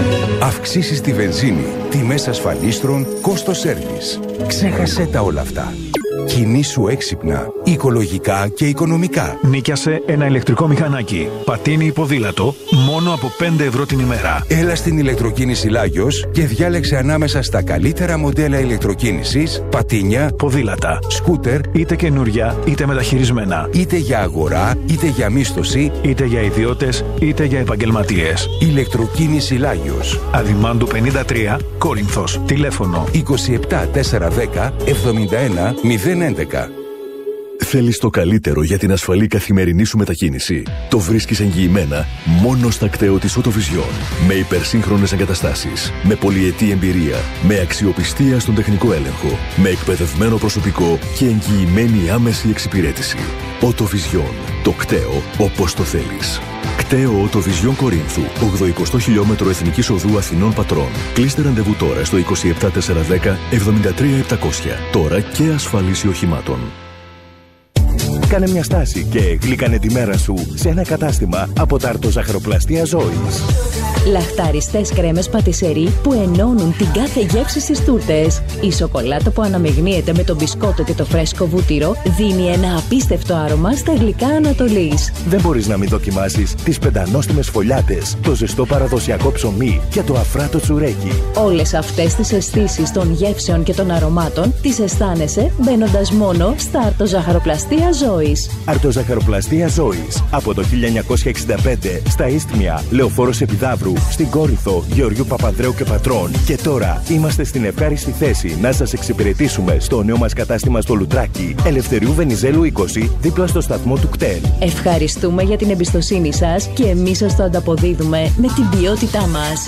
Αυξήσεις στη βενζίνη, τιμές ασφαλίστρων, κόστος σέρβις. Ξέχασε τα όλα αυτά. Κινήσου έξυπνα, οικολογικά και οικονομικά. Νίκιασε ένα ηλεκτρικό μηχανάκι. Πατίνι ή ποδήλατο, μόνο από πέντε ευρώ την ημέρα. Έλα στην ηλεκτροκίνηση Λάγιος και διάλεξε ανάμεσα στα καλύτερα μοντέλα ηλεκτροκίνησης, πατίνια, ποδήλατα, σκούτερ, είτε καινούρια είτε μεταχειρισμένα. Είτε για αγορά, είτε για μίσθωση, είτε για ιδιώτες, είτε για επαγγελματίες. Ηλεκτροκίνηση Λάγιος. Αδημάντου πενήντα τρία, Κόρινθος. Τηλέφωνο είκοσι επτά τετρακόσια δέκα εβδομήντα ένα μηδέν έντεκα. Θέλεις το καλύτερο για την ασφαλή καθημερινή σου μετακίνηση? Το βρίσκεις εγγυημένα μόνο στα κτέο της Autovision. Με υπερσύγχρονες εγκαταστάσεις, με πολυετή εμπειρία, με αξιοπιστία στον τεχνικό έλεγχο, με εκπαιδευμένο προσωπικό και εγγυημένη άμεση εξυπηρέτηση. Autovision. Το κτέο όπως το θέλεις. Κτέο Autovision Κορίνθου, ογδοηκοστό χιλιόμετρο Εθνικής Οδού Αθηνών Πατρών. Κλείστε ραντεβού τώρα στο είκοσι επτά τετρακόσια δέκα εβδομήντα τρία επτακόσια. Τώρα και ασφαλίση οχημάτων. Κάνε μια στάση και γλύκανε τη μέρα σου σε ένα κατάστημα από τα αρτοζαχαροπλαστεία Ζωής. Λαχταριστές κρέμες πατισερί που ενώνουν την κάθε γεύση στις τούρτες. Η σοκολάτα που αναμειγνύεται με το μπισκότο και το φρέσκο βούτυρο δίνει ένα απίστευτο άρωμα στα γλυκά Ανατολής. Δεν μπορείς να μην δοκιμάσεις τις πεντανόστιμες φωλιάτες, το ζεστό παραδοσιακό ψωμί και το αφράτο τσουρέκι. Όλες αυτές τις αισθήσεις των γεύσεων και των αρωμάτων τις αισθάνεσαι μπαίνοντας μόνο στα αρτοζαχαροπλαστεία Ζωής. Αρτοζαχαροπλαστεία Ζωής. Από το χίλια εννιακόσια εξήντα πέντε στα Ίστμια, Λεωφόρος Επιδαύρου, στην Κόρινθο, Γεωργίου Παπανδρέου και Πατρών. Και τώρα είμαστε στην ευχάριστη θέση να σας εξυπηρετήσουμε στο νέο μας κατάστημα στο Λουτράκι, Ελευθερίου Βενιζέλου είκοσι, δίπλα στο σταθμό του ΚΤΕΛ. Ευχαριστούμε για την εμπιστοσύνη σας και εμείς σας το ανταποδίδουμε με την ποιότητά μας.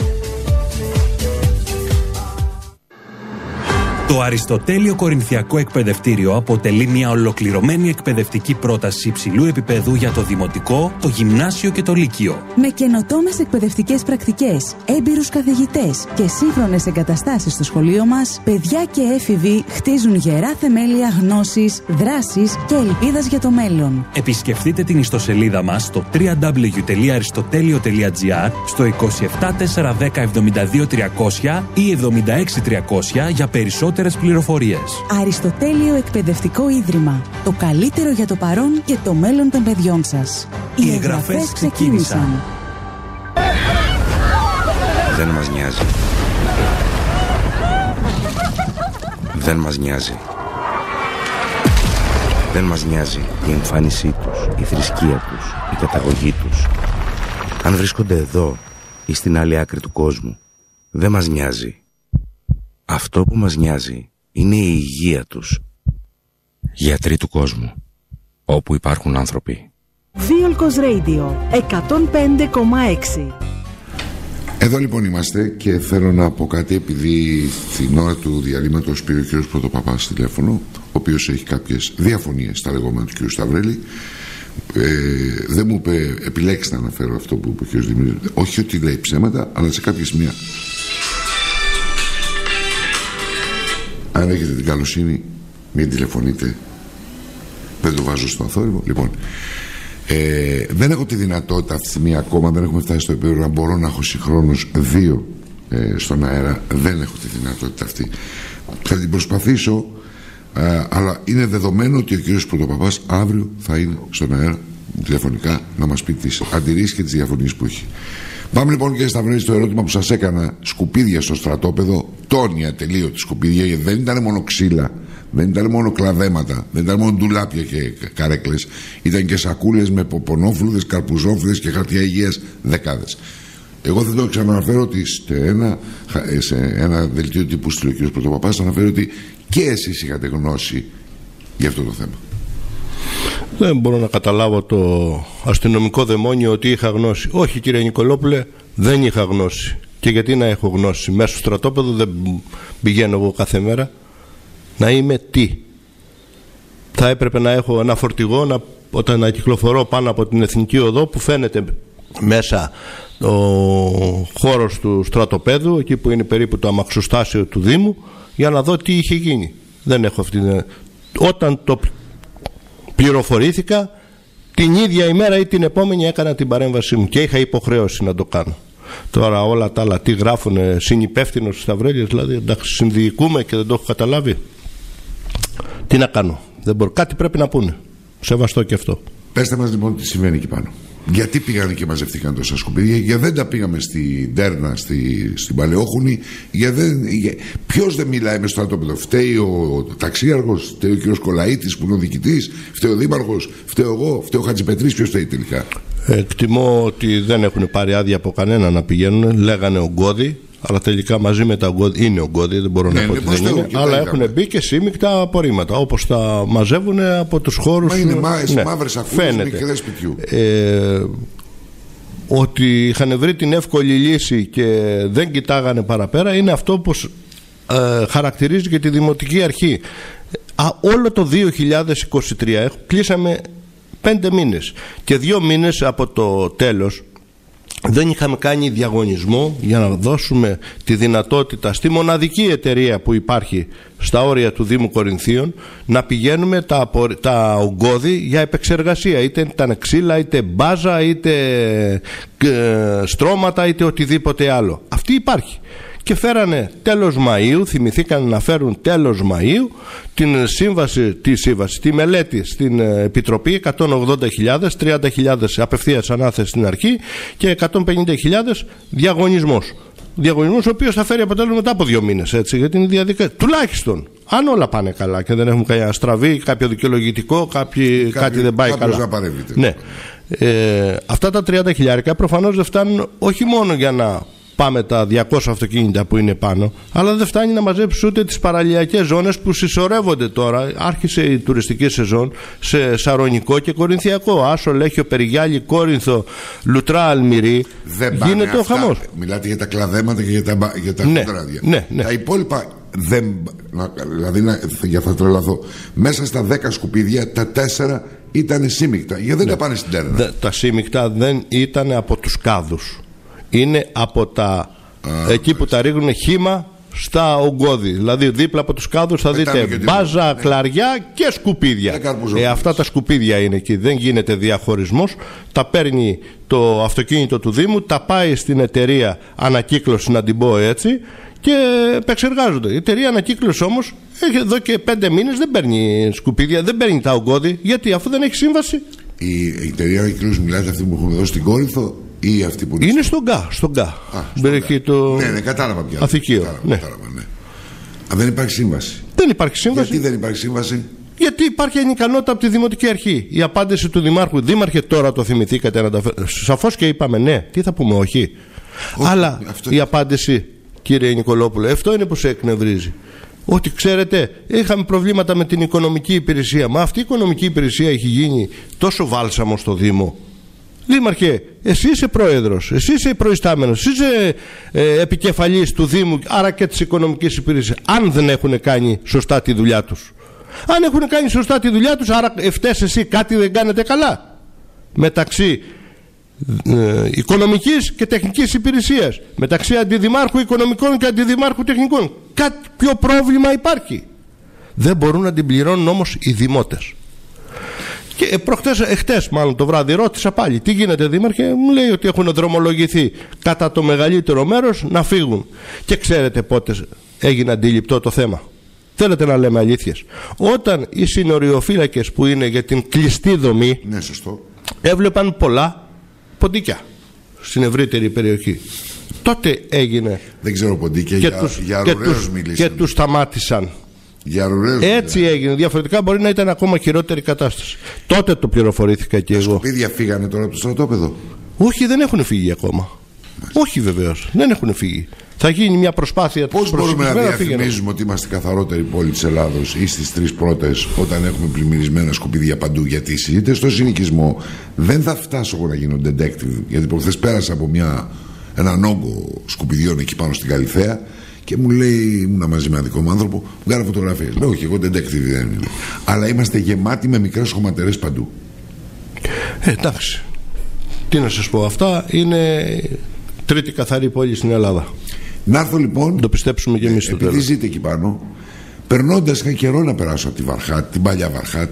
Το Αριστοτέλειο Κορινθιακό Εκπαιδευτήριο αποτελεί μια ολοκληρωμένη εκπαιδευτική πρόταση υψηλού επίπεδου για το δημοτικό, το γυμνάσιο και το λύκειο. Με καινοτόμες εκπαιδευτικές πρακτικές, έμπειρους καθηγητές και σύγχρονες εγκαταστάσεις στο σχολείο μας, παιδιά και έφηβοι χτίζουν γερά θεμέλια γνώσης, δράσης και ελπίδας για το μέλλον. Επισκεφτείτε την ιστοσελίδα μας στο double-u double-u double-u τελεία αριστοτέλειο τελεία τζι άρ, στο είκοσι επτά τετρακόσια δέκα εβδομήντα δύο τριακόσια ή εβδομήντα έξι τριακόσια για περισσότερες πληροφορίες. Αριστοτέλειο Εκπαιδευτικό Ίδρυμα. Το καλύτερο για το παρόν και το μέλλον των παιδιών σας. Οι εγγραφές ξεκίνησαν. Δεν μας νοιάζει. Δεν μας νοιάζει. Δεν μας νοιάζει η εμφάνισή τους, η θρησκεία τους, η καταγωγή τους. Αν βρίσκονται εδώ ή στην άλλη άκρη του κόσμου, δεν μας νοιάζει. Αυτό που μας νοιάζει είναι η υγεία τους. Γιατροί του κόσμου, όπου υπάρχουν άνθρωποι. Βίολκος Radio εκατόν πέντε κόμμα έξι. Εδώ λοιπόν είμαστε και θέλω να πω κάτι, επειδή την ώρα του διαλύματος πήρε ο κ. Πρωτοπαπάς τηλέφωνο, ο οποίος έχει κάποιες διαφωνίες στα λεγόμενα του κ. Σταυρέλη. Ε, δεν μου είπε επιλέξει να αναφέρω αυτό που είπε ο κ. Δημήτρης, όχι ότι λέει ψέματα, αλλά σε κάποια σημεία. Αν έχετε την καλοσύνη, μην τηλεφωνείτε. Δεν το βάζω στο αθόρυβο. Λοιπόν, ε, δεν έχω τη δυνατότητα αυτή τη στιγμή ακόμα, δεν έχουμε φτάσει στο επίπεδο να μπορώ να έχω συγχρόνως δύο ε, στον αέρα. Δεν έχω τη δυνατότητα αυτή. Θα την προσπαθήσω, ε, αλλά είναι δεδομένο ότι ο κύριος Πρωτοπαπάς αύριο θα είναι στον αέρα τηλεφωνικά να μας πει τις αντιρρήσεις και τις διαφωνίες που έχει. Πάμε λοιπόν και Σταυρέλη στο ερώτημα που σας έκανα. Σκουπίδια στο στρατόπεδο, τόνια τελείωτη σκουπίδια, γιατί δεν ήταν μόνο ξύλα, δεν ήταν μόνο κλαδέματα, δεν ήταν μόνο ντουλάπια και καρέκλες, ήταν και σακούλες με ποπονόφλουδες, καρπουζόφλουδες και χαρτιά υγείας δεκάδες. Εγώ δεν το ξαναναφέρω ότι σε ένα, σε ένα δελτίο τύπου στείλει ο κ. Πρωτοπαπάς, θα αναφέρω ότι και εσείς είχατε γνώση για αυτό το θέμα. Δεν μπορώ να καταλάβω το αστυνομικό δαιμόνιο ότι είχα γνώση. Όχι, κύριε Νικολόπουλε, δεν είχα γνώση. Και γιατί να έχω γνώση? Μέσα στο στρατόπεδο δεν πηγαίνω εγώ κάθε μέρα. Να είμαι τι? Θα έπρεπε να έχω ένα φορτηγό να, όταν να κυκλοφορώ πάνω από την Εθνική Οδό, που φαίνεται μέσα ο χώρος του στρατοπέδου, εκεί που είναι περίπου το αμαξοστάσιο του Δήμου, για να δω τι είχε γίνει. Δεν έχω αυτή την... Όταν το πληροφορήθηκα, την ίδια ημέρα ή την επόμενη έκανα την παρέμβασή μου και είχα υποχρέωση να το κάνω. Τώρα όλα τα άλλα τι γράφουνε, συνυπεύθυνος στις ταυρέλειες, δηλαδή εντάξει, συνδιοικούμε και δεν το έχω καταλάβει. Τι να κάνω, δεν μπορώ, κάτι πρέπει να πούνε. Σεβαστό και αυτό. Πέστε μας λοιπόν τι συμβαίνει εκεί πάνω. Γιατί πήγανε και μαζευτήκαν τόσα σκουπίδια, γιατί δεν τα πήγαμε στην Τέρνα, στη, στην Παλαιόχουνη, γιατί δεν, για, ποιος δεν μιλάει μες στο στρατόπεδο. Φταίει ο ταξίαργος, φταίει ο κ. Κολαΐτης που είναι ο διοικητής, φταίει ο δήμαρχος, φταίω εγώ, φταίει ο Χατζηπετρής, ποιος φταίει τελικά? Εκτιμώ ότι δεν έχουν πάρει άδεια από κανένα να πηγαίνουν, λέγανε ογκώδη. Αλλά τελικά μαζί με τα ογκώδη, είναι ογκώδη, δεν μπορώ ναι, να πω ότι δεν είναι, αλλά έχουν μπει και σύμμικτα απορρίμματα, όπως τα μαζεύουν από τους χώρους. Μα είναι μά, ναι, μαύρες ακούσεις μικρές σπιτιού. Ε, ότι είχαν βρει την εύκολη λύση και δεν κοιτάγανε παραπέρα, είναι αυτό που ε, χαρακτηρίζει και τη Δημοτική Αρχή. Α, όλο το δύο χιλιάδες είκοσι τρία κλείσαμε πέντε μήνες και δύο μήνες από το τέλος δεν είχαμε κάνει διαγωνισμό για να δώσουμε τη δυνατότητα στη μοναδική εταιρεία που υπάρχει στα όρια του Δήμου Κορινθίων να πηγαίνουμε τα, τα ογκώδη για επεξεργασία, είτε ήταν ξύλα, είτε μπάζα, είτε ε, στρώματα, είτε οτιδήποτε άλλο. Αυτή υπάρχει. Και φέρανε τέλος Μαΐου, θυμηθήκαν να φέρουν τέλος Μαΐου την σύμβαση, τη σύμβαση, τη μελέτη στην Επιτροπή, εκατόν ογδόντα χιλιάδες, τριάντα χιλιάδες απευθείας ανάθεση στην αρχή και εκατόν πενήντα χιλιάδες διαγωνισμός. Διαγωνισμός ο οποίος θα φέρει αποτέλεσμα μετά από δύο μήνες, έτσι, γιατί είναι διαδικασία. Τουλάχιστον, αν όλα πάνε καλά και δεν έχουμε κανένα στραβή, κάποιο δικαιολογητικό, κάποιοι, κάτι δεν πάει καλά. Να παρέμβετε. Ναι. Ε, αυτά τα τριάντα χιλιάρικα προφανώς δεν φτάνουν όχι μόνο για να πάμε τα διακόσια αυτοκίνητα που είναι πάνω, αλλά δεν φτάνει να μαζέψει ούτε τις παραλιακές ζώνες που συσσωρεύονται τώρα. Άρχισε η τουριστική σεζόν σε Σαρονικό και Κορινθιακό. Άσο, Λέχιο, Περιγιάλη, Κόρινθο, Λουτρά, Αλμυρή. Δεν γίνεται ο χαμός. Μιλάτε για τα κλαδέματα και για τα, για τα ναι, χοντράδια. Ναι, ναι. Τα υπόλοιπα δεν. Δηλαδή, να, για θα τρελαθώ. Μέσα στα δέκα σκουπίδια, τα τέσσερα ήταν σύμμικτα. Γιατί δεν ναι. τα πάνε στην Τέρνα? Δε, τα σύμμικτα δεν ήταν από τους κάδους. Είναι από τα Α, εκεί που τα ρίχνουν χύμα στα ογκώδη. Δηλαδή δίπλα από τους κάδους θα Πετάμε δείτε μπάζα, ναι. κλαριά και σκουπίδια. Ε, αυτά τα σκουπίδια είναι εκεί. Δεν γίνεται διαχωρισμός. Τα παίρνει το αυτοκίνητο του Δήμου, τα πάει στην εταιρεία ανακύκλωση, να την πω έτσι, και επεξεργάζονται. Η εταιρεία ανακύκλωση όμως έχει εδώ και πέντε μήνες δεν παίρνει σκουπίδια, δεν παίρνει τα ογκώδη. Γιατί? Αφού δεν έχει σύμβαση. Η, η εταιρεία ανακύκλωση, μιλάτε αυτή που έχουμε δώσει στην Κόρινθο ή αυτή που είναι, είναι στον Γκά, στον Γκά. Α, στον Γκά. Το... Ναι, ναι, κατάλαβα πια. Αθηκείο. Κατάλαβα, ναι. κατάλαβα, ναι. Α, δεν υπάρχει σύμβαση. Δεν υπάρχει σύμβαση. Γιατί δεν υπάρχει σύμβαση? Γιατί υπάρχει ανικανότητα από τη Δημοτική Αρχή. Η απάντηση του Δημάρχου, Δήμαρχε, τώρα το θυμηθήκατε να τα φέρετε? Σαφώς και είπαμε ναι. Τι θα πούμε, όχι? όχι Αλλά αυτό... η απάντηση, κύριε Νικολόπουλο, αυτό είναι που σε εκνευρίζει. Ότι ξέρετε, είχαμε προβλήματα με την οικονομική υπηρεσία. Μα αυτή η οικονομική υπηρεσία έχει γίνει τόσο βάλσαμο στο Δήμο. Δήμαρχε, εσύ είσαι πρόεδρος, εσύ είσαι προϊστάμενος, εσύ είσαι ε, επικεφαλής του Δήμου, άρα και της οικονομικής υπηρεσίας. Αν δεν έχουν κάνει σωστά τη δουλειά τους, αν έχουν κάνει σωστά τη δουλειά τους, άρα φταίς εσύ, κάτι δεν κάνετε καλά. Μεταξύ ε, οικονομικής και τεχνικής υπηρεσίας, μεταξύ αντιδημάρχου οικονομικών και αντιδημάρχου τεχνικών, κάποιο πρόβλημα υπάρχει. Δεν μπορούν να την πληρώνουν όμως οι δημότες. Και προχτές, εχτες μάλλον το βράδυ ρώτησα πάλι τι γίνεται, Δήμαρχε? Μου λέει ότι έχουν δρομολογηθεί κατά το μεγαλύτερο μέρος να φύγουν. Και ξέρετε πότε έγινε αντιληπτό το θέμα? Θέλετε να λέμε αλήθειες? Όταν οι συνοριοφύλακες που είναι για την κλειστή δομή, ναι, σωστό, έβλεπαν πολλά ποντίκια στην ευρύτερη περιοχή, τότε έγινε. Δεν ξέρω, ποντίκια και για, τους, για και, τους, και τους σταμάτησαν. Έτσι έγινε. Διαφορετικά μπορεί να ήταν ακόμα χειρότερη κατάσταση. Τότε το πληροφορήθηκα και τα εγώ. Τα σκουπίδια φύγανε τώρα από το στρατόπεδο? Όχι, δεν έχουν φύγει ακόμα. Μάλιστα. Όχι, βεβαίως, δεν έχουν φύγει. Θα γίνει μια προσπάθεια. Πώς μπορούμε να διαφημίζουμε ότι είμαστε η καθαρότερη πόλη της Ελλάδος ή στις τρεις πρώτες όταν έχουμε πλημμυρισμένα σκουπίδια παντού? Γιατί είτε στο συνοικισμό δεν θα φτάσω εγώ να γίνω detective, γιατί προχθές πέρασα από μια, έναν όγκο σκουπιδιών εκεί πάνω στην Καλυθέα και μου λέει, ήμουν μαζί με ένα δικό μου άνθρωπο, μου κάνει φωτογραφίες. Λέω, όχι, εγώ detective δεν είναι. Αλλά είμαστε γεμάτοι με μικρές χωματερές παντού. Ε, εντάξει. Τι να σας πω, αυτά είναι τρίτη καθαρή πόλη στην Ελλάδα. Να έρθω λοιπόν. Το πιστέψουμε και εμείς ε, στο επειδή τέλος. Ζείτε εκεί πάνω, περνώντας, είχα καιρό να περάσω από τη Βαρχάτ, την παλιά Βαρχάτ,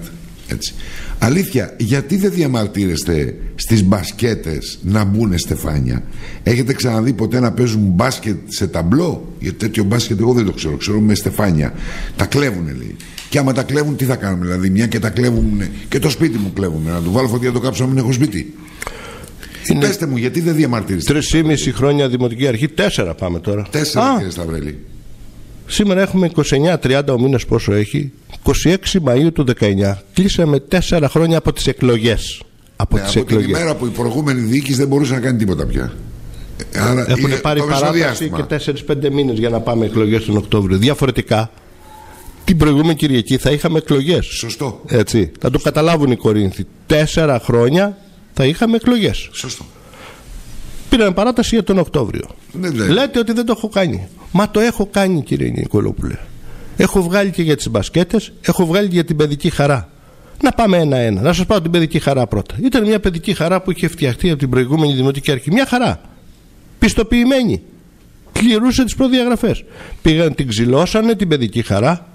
Έτσι. Αλήθεια, γιατί δεν διαμαρτύρεστε στις μπασκέτες να μπουν στεφάνια? Έχετε ξαναδεί ποτέ να παίζουν μπάσκετ σε ταμπλό? Γιατί τέτοιο μπάσκετ εγώ δεν το ξέρω. Ξέρω με στεφάνια. Τα κλέβουν, λέει. Και άμα τα κλέβουν, τι θα κάνουμε? Δηλαδή, μια και τα κλέβουν και το σπίτι μου κλέβουν. Να του βάλω φωτιά, να το κάψω, να μην έχω σπίτι. Είναι... Πέστε μου, γιατί δεν διαμαρτύρεστε? Τρεις ή μισή χρόνια δημοτική αρχή, τέσσερα πάμε τώρα. Τέσσερα, Α. κύριε Σταυρέλη. Σήμερα έχουμε είκοσι εννέα τριάντα ο μήνας, πόσο έχει? είκοσι έξι Μαΐου του δεκαεννιά. Κλείσαμε τέσσερα χρόνια από τις εκλογές. Από, ναι, τις από εκλογές. την ημέρα που η προηγούμενη διοίκηση δεν μπορούσε να κάνει τίποτα πια. Άρα έχουν πάρει παράταση και τέσσερις πέντε μήνες για να πάμε εκλογές τον Οκτώβριο. Διαφορετικά, την προηγούμενη Κυριακή θα είχαμε εκλογές. Σωστό. Έτσι. Θα το καταλάβουν οι Κορίνθοι. Τέσσερα χρόνια θα είχαμε εκλογές. Σωστό. Πήραν παράταση για τον Οκτώβριο. Ναι, ναι. Λέτε ότι δεν το έχω κάνει. Μα το έχω κάνει, κύριε Νικολόπουλε. Έχω βγάλει και για τις μπασκέτες, έχω βγάλει και για την παιδική χαρά. Να πάμε ένα-ένα. Να σας πάω την παιδική χαρά πρώτα. Ήταν μια παιδική χαρά που είχε φτιαχτεί από την προηγούμενη δημοτική αρχή. Μια χαρά. Πιστοποιημένη. Κληρούσε τις προδιαγραφές. Πήγαν, την ξυλώσανε την παιδική χαρά,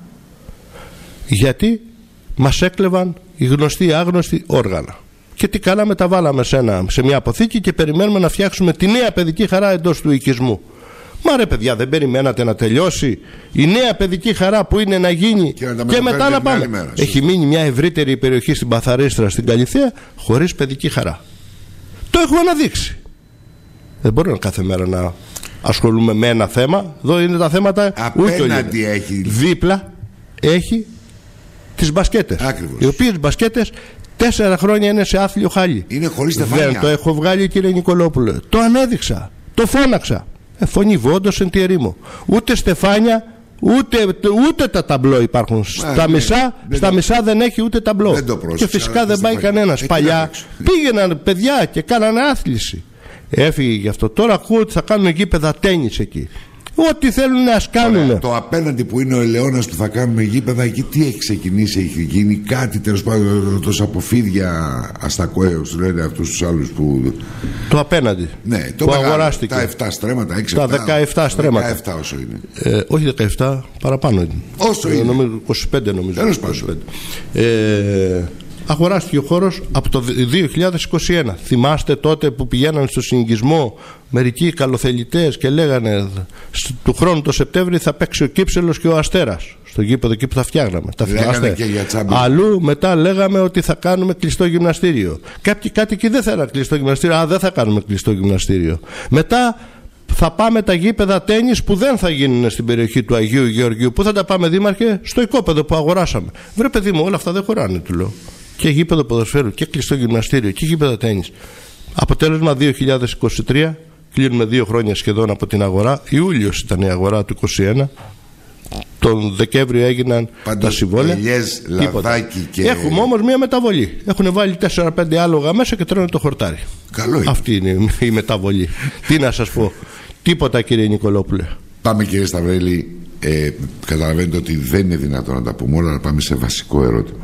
γιατί μας έκλεβαν οι γνωστοί άγνωστοι όργανα. Και τι κάναμε? Τα βάλαμε σε, ένα, σε μια αποθήκη και περιμένουμε να φτιάξουμε τη νέα παιδική χαρά εντός του οικισμού. Μα ρε παιδιά, δεν περιμένατε να τελειώσει η νέα παιδική χαρά που είναι να γίνει και, να και μετά να πάμε? Μέρα, έχει μείνει μια ευρύτερη περιοχή στην Παθαρίστρα, στην Καλιθέα, χωρίς παιδική χαρά. Το έχουμε αναδείξει. Δεν μπορούμε κάθε μέρα να ασχολούμαι με ένα θέμα. Εδώ είναι τα θέματα. Απέναντι έχει. Δίπλα έχει τις μπασκέτες. Ακριβώς. Οι οποίες μπασκέτες τέσσερα χρόνια είναι σε άθλιο χάλι. Είναι χωρίς στεφάνια. Δεν το έχω βγάλει, κύριε Νικολόπουλε. Το ανέδειξα. Το φώναξα. Ε, φωνή βόντος εν τη ερήμο. Ούτε στεφάνια, ούτε, ούτε τα ταμπλό υπάρχουν. Α, στα ναι, μισά, δεν στα το... μισά δεν έχει ούτε ταμπλό. Δεν το πρόσεξα, και φυσικά δεν πάει κανένας. Παλιά πήγαιναν παιδιά και κάνανε άθληση. Έφυγε γι' αυτό. Τώρα ακούω ότι θα κάνουν γήπεδα τένις εκεί. Ό,τι θέλουν να κάνουν. Το απέναντι που είναι ο Ελαιώνας που θα κάνουμε γήπεδα, εκεί τι έχει ξεκινήσει? Έχει γίνει κάτι τέλος πάντων, τόσα αποφίδια αστακόεως, λένε αυτούς τους άλλους που. Το απέναντι. Ναι, το που μεγάλο, αγοράστηκε. Τα επτά στρέμματα, έξι, τα δεκαεπτά στρέμματα. δεκαεπτά όσο είναι. Ε, όχι δεκαεπτά, παραπάνω είναι. Όσο είναι. Νομίζω, είκοσι πέντε νομίζω. Τέλος πάντων. Ε, αγοράστηκε ο χώρος από το δύο χιλιάδες είκοσι ένα. Θυμάστε τότε που πηγαίναν στο συνοικισμό μερικοί καλοθελητές και λέγανε του χρόνου το Σεπτέμβρη θα παίξει ο Κύψελος και ο Αστέρας στο γήπεδο εκεί που θα φτιάχναμε. Τα θυμάστε? Αλλού μετά λέγαμε ότι θα κάνουμε κλειστό γυμναστήριο. Κάποιοι κάτοικοι δεν θέλαν κλειστό γυμναστήριο. Α, δεν θα κάνουμε κλειστό γυμναστήριο. Μετά θα πάμε τα γήπεδα τένις που δεν θα γίνουν στην περιοχή του Αγίου Γεωργίου. Πού θα τα πάμε, δήμαρχε? Στο οικόπεδο που αγοράσαμε. Βρε παιδί μου, όλα αυτά δεν χωράνε, του λέω. Και γήπεδο ποδοσφαίρου και κλειστό γυμναστήριο και γήπεδο τένις. Αποτέλεσμα δύο χιλιάδες είκοσι τρία, κλείνουμε δύο χρόνια σχεδόν από την αγορά. Ιούλιος ήταν η αγορά του είκοσι ένα. Τον Δεκέμβριο έγιναν πάντως τα συμβόλαια. Ελιές, λαδάκι και... Έχουμε όμως μια μεταβολή. Έχουν βάλει τέσσερα πέντε άλογα μέσα και τρώνε το χορτάρι. Καλό είναι. Αυτή είναι η μεταβολή. Τι να σας πω? Τίποτα, κύριε Νικολόπουλε. Πάμε, κύριε Σταυρέλη. Ε, καταλαβαίνετε ότι δεν είναι δυνατόν να τα πούμε όλα, να πάμε σε βασικό ερώτημα.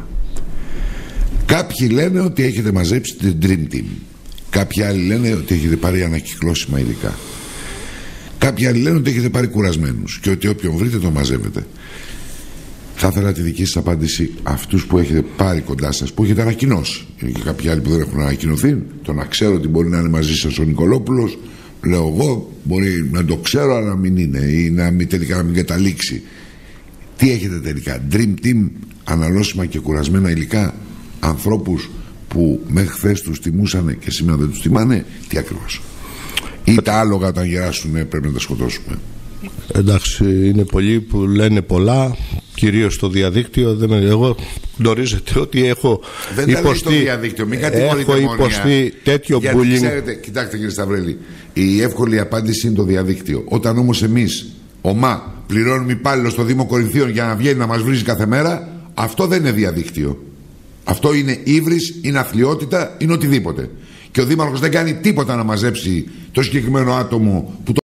Κάποιοι λένε ότι έχετε μαζέψει την Dream Team. Κάποιοι άλλοι λένε ότι έχετε πάρει ανακυκλώσιμα υλικά. Κάποιοι άλλοι λένε ότι έχετε πάρει κουρασμένους και ότι όποιον βρείτε τον μαζεύετε. Θα ήθελα τη δική σας απάντηση, αυτούς που έχετε πάρει κοντά σας, που έχετε ανακοινώσει. Και κάποιοι άλλοι που δεν έχουν ανακοινωθεί, το να ξέρω ότι μπορεί να είναι μαζί σας ο Νικολόπουλος, λέω εγώ, μπορεί να το ξέρω αλλά να μην είναι, ή να μην, τελικά να μην καταλήξει. Τι έχετε τελικά? Dream Team, αναλώσιμα και κουρασμένα υλικά, ανθρώπους που μέχρι χθες τους τιμούσανε και σήμερα δεν τους τιμάνε? Τι ακριβώς? Ή τα άλογα όταν γεράσουν πρέπει να τα σκοτώσουμε? Εντάξει, είναι πολλοί που λένε πολλά, κυρίως στο διαδίκτυο. Δεν με, εγώ γνωρίζετε ότι έχω δεν υποστεί, τα λέει στο διαδίκτυο, μην έχω υποστεί τέτοιο bullying. Ξέρετε, κοιτάξτε κύριε Σταυρέλη, η εύκολη απάντηση είναι το διαδίκτυο. Όταν όμως εμείς, ομά, πληρώνουμε υπάλληλο στο Δήμο Κορινθίων για να βγαίνει να μας βρίζει κάθε μέρα, αυτό δεν είναι διαδίκτυο. Αυτό είναι ύβρις, είναι αθλιότητα, είναι οτιδήποτε. Και ο Δήμαρχος δεν κάνει τίποτα να μαζέψει το συγκεκριμένο άτομο που το